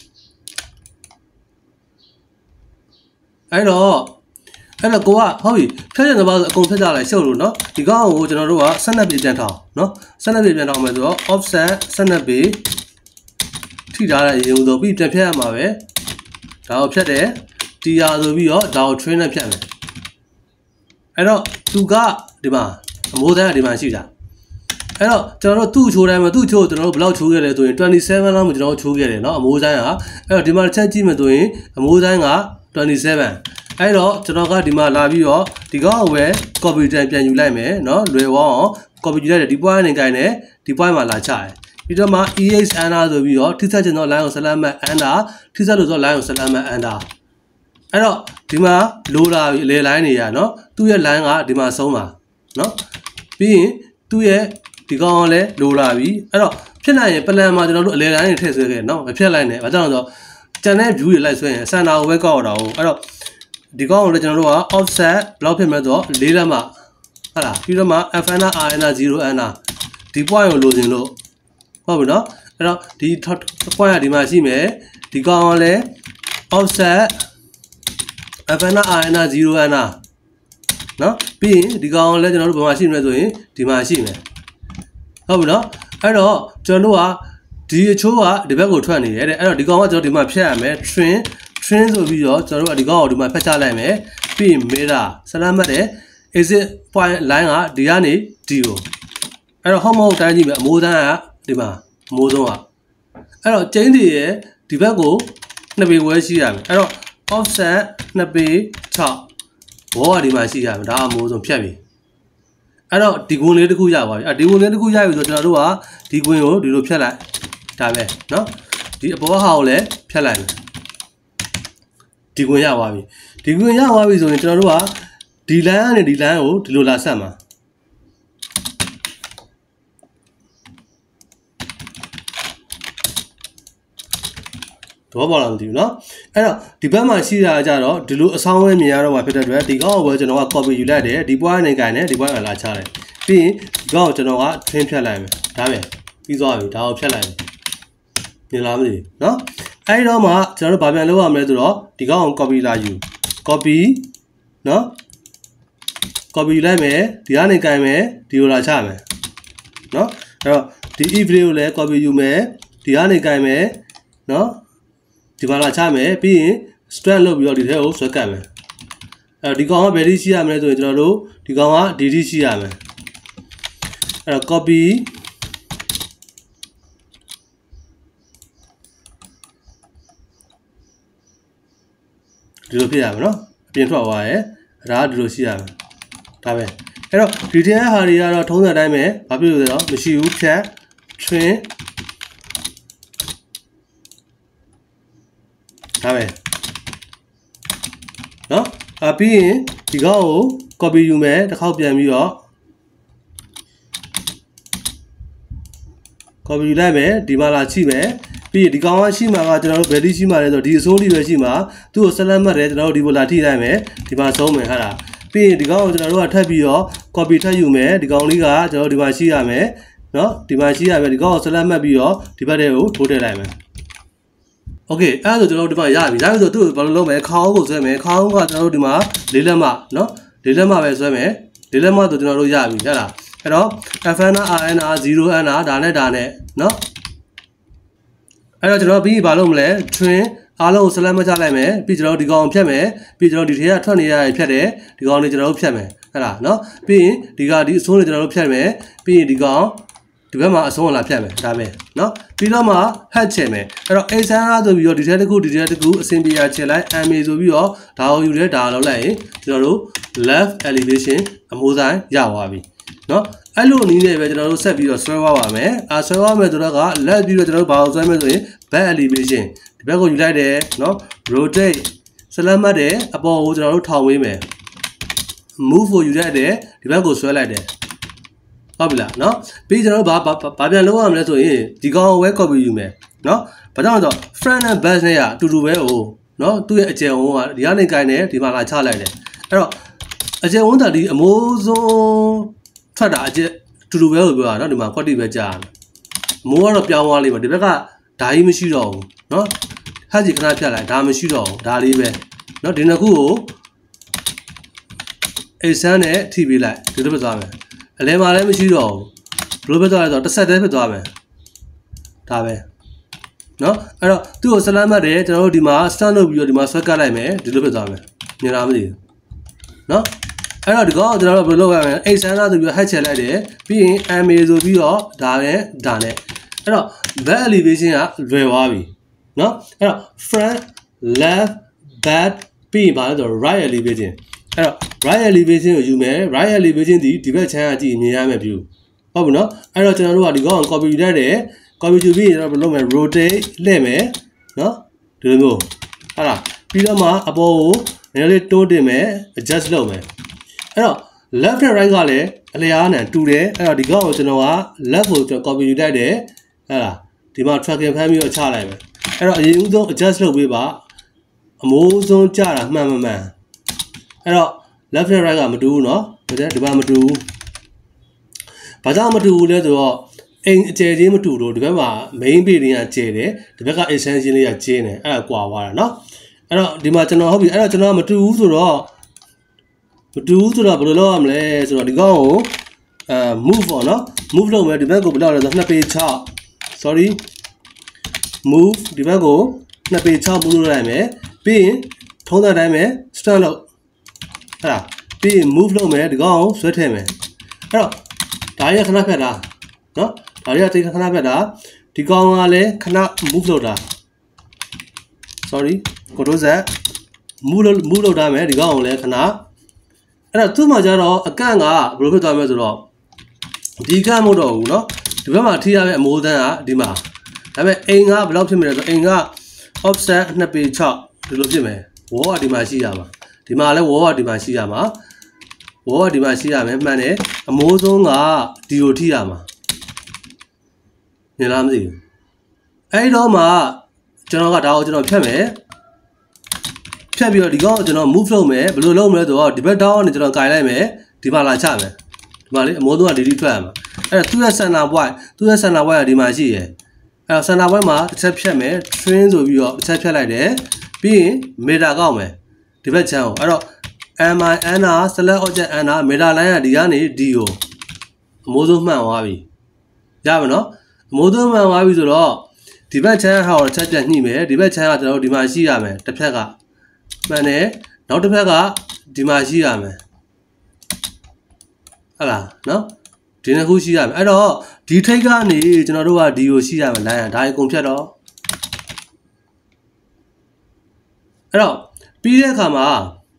အဲ့တော့အဲ့တော့ကိုကဟုတ်ပြီဖြတ်ရတဲ့ဘာအကုန်ဖြတ်ကြလိုက်ရှုပ်လို့เนาะဒီကောင်ကိုကျွန်တော်တို့ကtwelveပေပြန်ထောင်းเนาะtwelveပေပြန်ထောင်းမယ်ဆိုတော့ offset twelveပေထိထားတဲ့ရေုံဆိုပြီးပြန်ဖြတ်ရမှာပဲဒါကိုဖြတ်တယ် T R ဆိုပြီးတော့ဒါကို train နဲ့ဖြတ်မယ်အဲ့တော့သူကဒီမှာအမိုးသားကဒီမှာရှိတာအဲ့တော့ကျွန်တော်တို့သူ့ချိုးတိုင်းမှာသူ့ချိုးကျွန်တော်တို့ဘယ်လောက်ချိုးခဲ့လဲဆိုရင်twenty-sevenလောက်မှကျွန်တော်တို့ချိုးခဲ့တယ်เนาะအမိုးသားကအဲ့တော့ဒီမှာတစ်ချက်ကြည့်မယ်ဆိုရင်အမိုးသားကtwenty-sevenအဲ့တော့ကျွန်တော်ကဒီမှာလာပြီးတော့ဒီကောင်ကိုပဲ copy တန်ပြန်ယူလိုက်မယ်เนาะလွယ်ဝအောင် copy ယူလိုက်တယ်ဒီ point နဲ့ကိုင်းတယ်ဒီ point မှာလာချတယ်ပြီးတော့မှ E H N R ဆိုပြီးတော့ထိဆက်ချင်တော့ line ကို select မှတ် enter ထိဆက်လို့ဆိုတော့ line ကို select မှတ် enter အဲ့တော့ဒီမှာလိုလာပြီအလေ line တွေရเนาะသူ့ရဲ့ line ကဒီမှာဆုံးပါเนาะပြီးရင်သူ့ရဲ့ဒီကောင်ကလည်းလိုလာပြီအဲ့တော့ဖြစ်နိုင်ရင် plan မှာကျွန်တော်တို့အလေ line တွေထည့်ဆွဲခဲ့เนาะမဖြတ်လိုက်နဲ့ဘာကြောင့်လဲဆိုတော့ကျန်တဲ့ view တွေလိုက်ဆွဲရင် center ကိုပဲကောက်ရတာဟုတ်အဲ့တော့ဒီကောင်ကိုလည်းကျွန်တော်တို့က offset ဘယ်လောက်ဖြစ်မလဲဆိုတော့၄လက်မှဟုတ်လားပြီးတော့မှ F N R N R zero N R ဒီ point ကိုလိုချင်လို့ဟုတ်ပြီနော်အဲ့တော့ဒီ point ကဒီမှာရှိမယ်ဒီကောင်ကလည်း offset F N R N R zero N R နော်ပြီးရင်ဒီကောင်လည်းကျွန်တော်တို့ဘယ်မှာရှိမလဲဆိုရင်ဒီမှာရှိမယ်ဟုတ်ပြီနော်အဲ့တော့ကျွန်တော်တို့ကဒီအချိုးကဒီဘက်ကိုထွက်နေတယ်တဲ့အဲ့တော့ဒီကောင်ကကျွန်တော်ဒီမှာဖြတ်ရမယ် trim trim ဆိုပြီးတော့ကျွန်တော်တို့ကဒီကောင်ကိုဒီမှာဖက်ချလိုက်မယ်ပြီးရင် mirror ဆလမ်းမှတ်တယ် exit point line ကဒီကနေဒီကိုအဲ့တော့ဟောက်မဟုတ်တိုင်းကြည့်မယ်အမိုးတန်းကဒီမှာအမိုးဆုံးကအဲ့တော့ကျင်းစီရဲ့ဒီဘက်ကိုနှစ်ပေဝဲရှိရမယ်အဲ့တော့ offset နှစ်ပေ၆ဘောကဒီမှာရှိရမယ်ဒါအမိုးဆုံးဖြတ်ပြီအဲ့တော့ဒီကွန်လေးတစ်ခုရပါပြီအဲ့ဒီကွန်လေးတစ်ခုရပြီဆိုတော့ကျွန်တော်တို့ကဒီကွန်ကိုဒီလိုဖြတ်လိုက်ဒါပဲเนาะဒီအပေါ်ဟာကိုလည်းဖြတ်လိုက်မယ်ဒီကွန်ရပါပြီဒီကွန်ရပါပြီဆိုရင်ကျွန်တော်တို့ကဒီ line ကနေဒီ line ကိုဒီလိုလာဆက်မှာတော့ပါလားမသိဘူးเนาะအဲ့တော့ဒီဘက်မှာရှိတာကြတော့ဒီလိုအဆောင်ဝဲမြင်ရတော့မှာဖြစ်တဲ့အတွက်ဒီကောင်ကိုပဲကျွန်တော်က copy ယူလိုက်တယ်ဒီ point နဲ့ gain နဲ့ဒီ point ကလာချလိုက်ပြီးရင်ဒီကောင်ကိုကျွန်တော်က trim ဖြတ်လိုက်မယ်ဒါပဲပြီးသွားပြီဒါကိုဖြတ်လိုက်မယ်မြင်လားမသိဘူးเนาะအဲ့တော့မှကျွန်တော်တို့ဗာပြန်လုပ်ရမယ်ဆိုတော့ဒီကောင်ကို copy လာယူ copy เนาะ copy ယူလိုက်မယ်ဒီကနေ gain မယ်ဒီကိုလာချမယ်เนาะအဲ့တော့ဒီ if လေးကိုလည်း copy ယူမယ်ဒီကနေ gain မယ်เนาะဒီမှာလာချမယ်ပြီးရင် strand လုပ်ပြီးတော့ဒီထဲကိုဆွဲကပ်မယ်အဲ့တော့ဒီကောင်ကဘယ်လိုရှိရမလဲဆိုရင်ကျွန်တော်တို့ဒီကောင်ကဒီဒီရှိရမယ်အဲ့တော့ copy ဒီလိုဖြစ်ရမယ်နော်အပြင်ထွက်သွားရဲဒါကဒီလိုရှိရမယ်ဒါပဲအဲ့တော့ဒီထဲဟာတွေကတော့ထုံးစံအတိုင်းပဲဘာဖြစ်လို့လဲတော့မရှိဘူးဖြတ် trimဒါပဲเนาะအပြီးရင်ဒီကောင်ကို copy ယူမယ်တစ်ခေါက်ပြန်ပြီးတော့ copy ယူလိုက်မယ်ဒီမှာလာချိမယ်ပြီးရင်ဒီကောင်ကရှိမှာကကျွန်တော်တို့ဘယ်ဒီရှိမှာလဲဆိုတော့ဒီအစိုးလေးပဲရှိမှာသူ့ကိုဆက်လက်မှတ်တယ်ကျွန်တော်တို့ဒီပေါ်လာထိလိုက်မယ်ဒီမှာဆုံးမယ်ဟာလားပြီးရင်ဒီကောင်ကိုကျွန်တော်တို့ကထပ်ပြီးတော့ copy ထပ်ယူမယ်ဒီကောင်လေးကကျွန်တော်တို့ဒီမှာရှိရမယ်เนาะဒီမှာရှိရမယ်ဒီကောင်ကိုဆက်လက်မှတ်ပြီးတော့ဒီဘက်ထဲကိုထိုးထည့်လိုက်မယ်โอเคအဲ့ဒါဆိုကျွန်တော်တို့ဒီမှာရပြီရပြီဆိုသူ့ကိုဘာလို့လုပ်မလဲခေါင်းကိုဆွဲမယ်ခေါင်းကကျွန်တော်တို့ဒီမှာလေးလက်မเนาะလေးလက်မပဲဆွဲမယ်လေးလက်မဆိုကျွန်တော်တို့ရပြီဟုတ်လားအဲ့တော့ F N R N R zero N R ဒါနဲ့ဒါနဲ့เนาะအဲ့တော့ကျွန်တော်ပြီးဘာလုပ်မလဲ trim အားလုံးကို select မချလိုက်မယ်ပြီးကျွန်တော်ဒီကောင်ဖြတ်မယ်ပြီးကျွန်တော်ဒီထဲကထွက်နေရဖြတ်တယ်ဒီကောင်လေးကျွန်တော်တို့ဖြတ်မယ်ဟုတ်လားเนาะပြီးရင်ဒီကဒီအစိုးလေးကျွန်တော်တို့ဖြတ်မယ်ပြီးရင်ဒီကောင်ဒီဘက်မှာအဆုံးလာဖြတ်မယ်ဒါပဲเนาะပြီးတော့မှ head ချင်မယ်အဲ့တော့ x ဆန်းအားဆိုပြီးတော့ဒီထဲတစ်ခုဒီထဲတစ်ခုအဆင်ပြေချင်လိုက် ma ဆိုပြီးတော့ဒါကိုယူရဲဒါလောက်လိုက်ရင်ကျွန်တော်တို့ left elevation အမိုးဆိုင်ရသွားပြီเนาะအဲ့လိုနည်းနဲ့ပဲကျွန်တော်တို့ဆက်ပြီးတော့ဆွဲသွားပါမယ်အာဆွဲသွားမယ်ဆိုတော့က left ပြီးတော့ကျွန်တော်တို့ဘာကိုဆွဲမယ်ဆိုရင် back elevation ဒီဘက်ကိုယူလိုက်တယ်เนาะ rotate ဆလမ်းမှတ်တယ်အပေါ်ကိုကျွန်တော်တို့ထောင်ဝေးမယ် move ကိုယူလိုက်တယ်ဒီဘက်ကိုဆွဲလိုက်တယ်ဟုတ်ပြီလားเนาะပြီးကျွန်တော်တို့ဘာဘာပြန်လုပ်ရမလဲဆိုရင်ဒီကောင်ဝဲ copy ယူမယ်เนาะဘာကြောင့်လဲဆိုတော့ front and back နဲ့ကအတူတူပဲဟိုเนาะသူ့ရဲ့အကျယ်ဝန်းကဒီကနေကိုင်းတယ်ဒီမှာလာချလိုက်တယ်အဲ့တော့အကျယ်ဝန်းတာဒီအမိုးဆုံးထွက်တာအကျယ်တူတူပဲလို့ပြောတာเนาะဒီမှာ quality ပဲကြာတယ်မိုးကတော့ပြောင်းသွားလိမ့်မယ်ဒီဘက်ကဓာကြီးမရှိတော့ဘူးเนาะဟက်ကြီးခဏဖြတ်လိုက်ဒါမရှိတော့ဘူးဒါလေးပဲเนาะဒီနှစ်ခုကိုအိတ်ဆန်းနဲ့ထိပေးလိုက်ဒီလိုပဲသွားမယ်အလဲမှာလည်းမရှိတော့ဘူးဘယ်လိုပဲသွားလဲဆိုတော့တစ်ဆက်တည်းဖြစ်သွားမယ်ဒါပဲเนาะအဲ့တော့သူ့ကိုဆလမ်းမှတ်တယ်ကျွန်တော်တို့ဒီမှာ stand လုပ်ပြီးတော့ဒီမှာဆွဲကတ်လိုက်မယ်ဒီလိုဖြစ်သွားမယ်မြင်လားမသိဘူးเนาะအဲ့တော့ဒီကောင်ကျွန်တော်တို့ဘယ်လိုလုပ်ရမလဲအိတ်ဆန်းသားဆိုပြီးတော့ head ချလိုက်တယ်ပြီးရင် ma ဆိုပြီးတော့ဒါနဲ့ဒါနဲ့အဲ့တော့ back elevation ကလွယ်သွားပြီเนาะအဲ့တော့ front left back ပြီးရင်ဘာလဲဆိုတော့ right elevation အဲ့တော့ right elevation ကိုယူမယ် right elevation ဒီဒီဘက်ချမ်းကကြည့်မြင်ရမယ် view ဟုတ်ပြီနော်အဲ့တော့ကျွန်တော်တို့ကဒီကောင် copy ယူလိုက်တယ် copy ယူပြီးကျွန်တော်တို့လုပ်မယ် rotate လှည့်မယ်နော်ဒီလိုမျိုးဟုတ်လားပြီးတော့မှအပေါ်ကိုနည်းနည်းလေးတိုးတင်မယ် adjust လုပ်မယ်အဲ့တော့ left and right ကလည်းအလျားနဲ့တူတယ်အဲ့တော့ဒီကောင်ကိုကျွန်တော်က left ကိုကျွန်တော် copy ယူလိုက်တယ်ဟုတ်လားဒီမှာ tracking ဖမ်းပြီးတော့ချလိုက်မယ်အဲ့တော့အရင်ဦးဆုံး adjust လုပ်ပေးပါအမိုးဆုံးကြတာမှန်မှန်မှန်အဲ့တော့ left and right ကမတူဘူးเนาะဒီဘက်မတူဘူးဘာကြောင့်မတူဘူးလဲဆိုတော့အိမ်အကျယ်ချင်းမတူလို့ဒီဘက်မှာ main page တွေကကျယ်တယ်ဒီဘက်က extension လေးကကျင်းတယ်အဲ့ဒါကွာသွားတာเนาะအဲ့တော့ဒီမှာကျွန်တော်ဟုတ်ပြီအဲ့တော့ကျွန်တော်မတူဘူးဆိုတော့မတူဘူးဆိုတော့ဘယ်လိုလုပ်ရမလဲဆိုတော့ဒီကောင်ကိုအဲ move ပေါ့เนาะ move လုပ်မယ်ဒီဘက်ကိုဘယ်လောက်လဲဆိုတော့two page six sorry move ဒီဘက်ကိုtwo page six မူလို့လိုက်မယ်ပြီးရင်ထုံးတဲ့အတိုင်းပဲ stand လုပ်ဟဲ့လားပြီးရင် move လုပ်မယ်ဒီကောင်ကိုဆွဲထည့်မယ်အဲ့တော့ဒါရခဏဖြတ်တာเนาะဒါရတိတ်ခဏဖြတ်တာဒီကောင်ကလည်းခဏ move လုပ်တာ sorry control z move လုပ် move လုပ်တာမယ်ဒီကောင်ကိုလည်းခဏအဲ့တော့သူ့မှာကျတော့အကန့်ကဘယ်လိုဖြစ်သွားမလဲဆိုတော့ဒီကန့်မဟုတ်တော့ဘူးเนาะဒီဘက်မှာထိရမယ့်အမိုးတန်းကဒီမှာဒါပေမဲ့အိမ်ကဘယ်လောက်ဖြစ်မလဲဆိုတော့အိမ်က offset two page sixဒီလိုဖြစ်မယ် wall ကဒီမှာရှိရမှာဒီမှာလည်း wall ကဒီမှာရှိရမှာ wall ကဒီမှာရှိရမယ်မှန်တယ်အမိုးဆုံးကဒီကိုထိရမှာမြင်လားမသိဘူးအဲ့တော့မှကျွန်တော်ကဒါကိုကျွန်တော်ဖြတ်မယ်ဖြတ်ပြီးတော့ဒီကောင်ကိုကျွန်တော် move လုပ်မယ်ဘယ်လိုလုပ်မလဲဆိုတော့ဒီဘက် down ကနေကျွန်တော်ကင်လိုက်မယ်ဒီမှာလာချမယ်ဒီမှာလေအမိုးဆုံးကဒီဒီထွက်ရမှာအဲ့တော့သူ့ရဲ့ center point သူ့ရဲ့ center point ကဒီမှာရှိရယ်အဲ့တော့ center point မှာတစ်ချက်ဖြတ်မယ် trim ဆိုပြီးတော့တစ်ချက်ဖြတ်လိုက်တယ်ပြီးရင် meter ကောက်မယ်ဒီဘက်ချမ်းကိုအဲ့တော့ mi ana select object ana meter line ကဒီကနေဒီကိုအမိုးဆုံးမှန်သွားပြီရပါနော်အမိုးဆုံးမှန်သွားပြီဆိုတော့ဒီဘက်ချမ်းဟာကိုတစ်ချက်ပြန်ညှိမယ်ဒီဘက်ချမ်းကကျွန်တော်တို့ဒီမှာရှိရမယ်တစ်ဖက်ကမှန်တယ်နောက်တစ်ဖက်ကဒီမှာရှိရမယ်ဟုတ်လားနော်ဒီနှစ်ခုရှိရမယ်အဲ့တော့ဒီထိတ်ကနေကျွန်တော်တို့ကဒီကိုရှိရမယ်လိုင်းဒါအကုန်ဖြတ်တော့အဲ့တော့ပြီးတဲ့အခါမှာ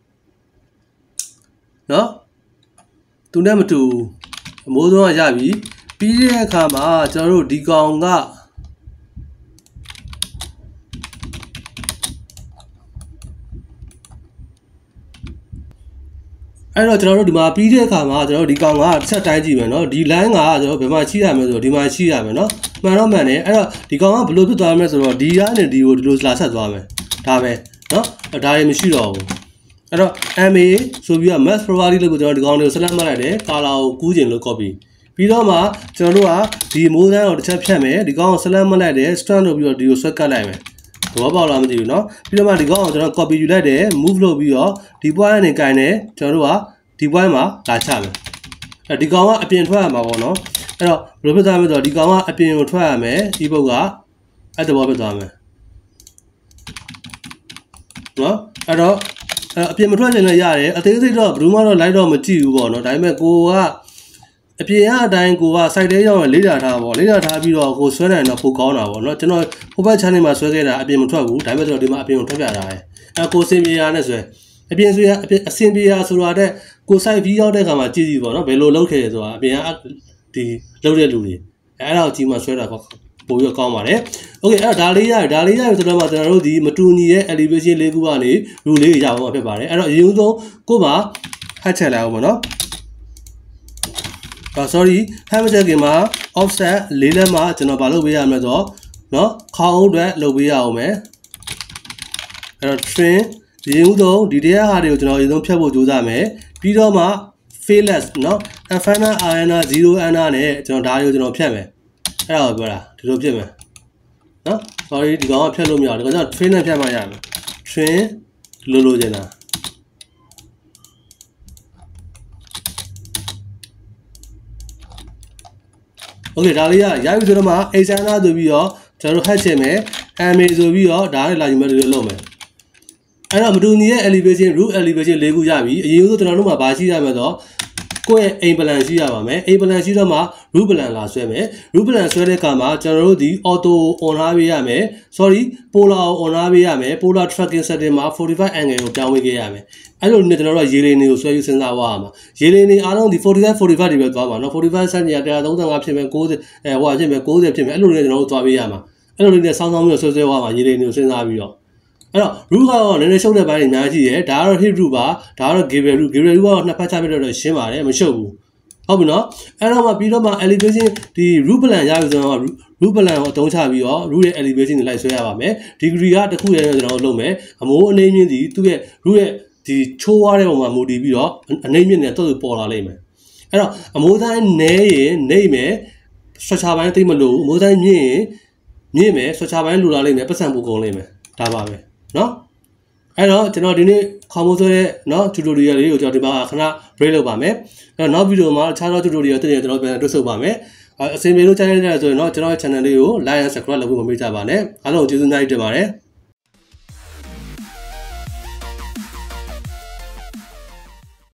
နော်သူနဲ့မတူအမိုးဆုံးကရပြီပြီးတဲ့အခါမှာကျွန်တော်တို့ဒီကောင်ကအဲ့တော့ကျွန်တော်တို့ဒီမှာပြီးတဲ့အခါမှာကျွန်တော်တို့ဒီကောင်ကတစ်ချက်တိုင်းကြည့်မယ်နော်ဒီ line ကကျွန်တော်ဘယ်မှာရှိရမလဲဆိုတော့ဒီမှာရှိရမယ်နော်မှန်တော့မှန်တယ်အဲ့တော့ဒီကောင်ကဘယ်လိုဖြစ်သွားမလဲဆိုတော့ဒီကနေဒီကိုဒီလိုလာဆက်သွားမယ်ဒါပဲနော်ဒါတွေမရှိတော့ဘူးအဲ့တော့ ma ဆိုပြီးတော့ mass property လို့ကျွန်တော်ဒီကောင်တွေကို select မှတ်လိုက်တယ် color ကိုကူးခြင်းလို့ copy ပြီးတော့မှကျွန်တော်တို့ကဒီမိုးတန်းကိုတစ်ချက်ဖြတ်မယ်ဒီကောင်ကို select မှတ်လိုက်တယ် strand လုပ်ပြီးတော့ဒီကိုဆွဲကတ်လိုက်မယ်သဘောပေါက်လားမသိဘူးเนาะပြီးတော့မှဒီကောင်ကိုကျွန်တော် copy ယူလိုက်တယ် move လုပ်ပြီးတော့ဒီ point ကနေကင်တယ်ကျွန်တော်တို့ကဒီ point မှာလာချမယ်အဲဒီကောင်ကအပြင်ထွက်ရမှာပေါ့နော်အဲ့တော့ဘယ်လိုဖြစ်သွားမလဲဆိုတော့ဒီကောင်ကအပြင်ကိုထွက်ရမယ်ဒီဘုတ်ကအဲ့တဘောဖြစ်သွားမယ်နော်အဲ့တော့အပြင်မထွက်နိုင်လည်းရတယ်အသေးစိတ်တော့ဘယ်သူမှတော့ live တော့မကြည့်ဘူးပေါ့နော်ဒါပေမဲ့ကိုကအပြင်ကအတိုင်းကိုက site ထဲရောက်ရင်လေးလာထားပေါ့လေးလာထားပြီးတော့ကိုဆွဲနိုင်တော့ပိုကောင်းတာပေါ့နော်ကျွန်တော်ဟိုဘက် channel မှာဆွဲခဲ့တာအပြင်မထွက်ဘူးဒါပေမဲ့ကျွန်တော်ဒီမှာအပြင်ကိုထွက်ပြတာပဲအဲကိုစင်ပြေရနဲ့ဆွဲအပြင်ဆွဲအပြင်အစင်ပြေရဆိုတာတဲ့ကို site view ရောက်တဲ့ခါမှာကြည့်ကြည့်ပေါ့နော်ဘယ်လိုလုပ်ခဲ့ရဆိုတာအပြင်ကဒီလုပ်တဲ့လူတွေအဲအဲ့ဒါကိုကြီးမှဆွဲတာပေါ့ပို့ပြီးကောင်းပါတယ်โอเคအဲ့တော့ဒါလေးရဒါလေးရဆိုတော့မှကျွန်တော်တို့ဒီမတူညီရဲ့ elevation လေးခုကနေ rule လေးရအောင်ဖြစ်ပါတယ်အဲ့တော့အရင်ဆုံးကိုမှာ hat ချက်လိုက်အောင်ပေါ့နော်အာ sorry ဟမ်မချက်ကင်မှာ offset လေးလက်မှာကျွန်တော်ဘာလုပ်ပေးရမလဲဆိုတော့เนาะခေါင်းအတွက်လုပ်ပေးရအောင်မယ်အဲ့တော့ trim ဒီရင်ဦးဆုံးဒီတရားဟာတွေကိုကျွန်တော်အရင်ဆုံးဖြတ်ဖို့ကြိုးစားမယ်ပြီးတော့မှ fairless เนาะ fana ana zero ana နဲ့ကျွန်တော်ဒါတွေကိုကျွန်တော်ဖြတ်မယ်အဲ့ဒါကိုပြောတာဒီလိုဖြစ်မယ်เนาะ sorry ဒီကောင်ကဖြတ်လို့မရဘူးဒီကောင်က trim နဲ့ဖြတ်မှရမယ် trim လိုလိုချင်တာโอเคဒါလေးရရပြီဆိုတော့မှ extender ဆိုပြီးတော့ကျွန်တော်တို့ hat ချင်မယ် ma ဆိုပြီးတော့ဒါနဲ့လာယူမယ်ဒီလိုလုပ်မယ်အဲ့တော့မတူညီရဲ့ elevation root elevation လေးခုရပြီအရင်ဆုံးကျွန်တော်တို့မှာဘာရှိရမလဲဆိုတော့ကိုယ့်ရဲ့အိမ် plan ရှိရပါမယ်အိမ် plan ရှိတော့မှ root plan လာဆွဲမယ် root plan ဆွဲတဲ့အခါမှာကျွန်တော်တို့ဒီ auto on ထားပေးရမယ် sorry polar ကို on ထားပေးရမယ် polar tracking settingမှာforty-five angle ကိုပြောင်းပေးခဲ့ရမယ်အဲ့လိုနဲ့ကျွန်တော်တို့ကရေလင်းတွေကိုဆွဲယူစဉ်းစားသွားရမှာရေလင်းတွေအားလုံးဒီforty-five forty-fiveတွေပဲသွားမှာเนาะforty-five cent ကြီးone thirty-fiveဖြစ်မယ်ninetyအဲဟိုဖြစ်မယ်ninetyဖြစ်မယ်အဲ့လိုနဲ့ကျွန်တော်တို့သွားပေးရမှာအဲ့လိုလေးနဲ့စောင်းစောင်းပြီးဆွဲဆွဲသွားမှာရေလင်းတွေကိုစဉ်းစားပြီးတော့အဲ့တော့ root ကတော့နည်းနည်းရှုပ်တဲ့ဘိုင်းတွေအများကြီးရယ်ဒါကတော့ hit root ပါဒါကတော့ gable root gable root ကတော့နှစ်ဖက်ချပြတော့ရှင်းပါတယ်မရှုပ်ဘူးဟုတ်ပြီနော်အဲ့တော့မှပြီးတော့မှ elevation ဒီ root plan ရပြီဆိုတော့ root plan ကိုအသုံးချပြီးတော့ root ရဲ့ elevation ကိုလိုက်ဆွဲရပါမယ် degree ကတစ်ခုရဲကျွန်တော်တို့လုပ်မယ်အမိုးအနေမြင့်ဒီသူ့ရဲ့ root ရဲ့ဒီချိုးွားတဲ့ပုံမှာမူတည်ပြီးတော့အနေမြင့်နဲ့တော့ပေါ်လာလိမ့်မယ်အဲ့တော့အမိုးတိုင်းနဲရင်နေမယ် structure ပိုင်းသိမလို့အမိုးတိုင်းမြင့်ရင်မြင့်မယ် structure ပိုင်းလိုလာလိမ့်မယ်ပတ်စံပူကုန်လိမ့်မယ်ဒါပါပဲနော်အဲ့တော့ကျွန်တော်ဒီနေ့ခေါင်းမိုးဆွဲတဲ့เนาะ tutorial လေးကိုကျွန်တော်ဒီမှာခဏ break လုပ်ပါမယ်အဲ့တော့နောက်ဗီဒီယိုမှာအခြားသော tutorial တွေကျွန်တော်ပြန်တွေ့ဆုံပါမယ်အစင်မေလို့ကြားရတဲ့ဆိုရင်เนาะကျွန်တော်ရဲ့ channel လေးကို like and subscribe လုပ်ဖို့မမေ့ကြပါနဲ့အားလုံးကျေးဇူးအများကြီးတင်ပါတယ်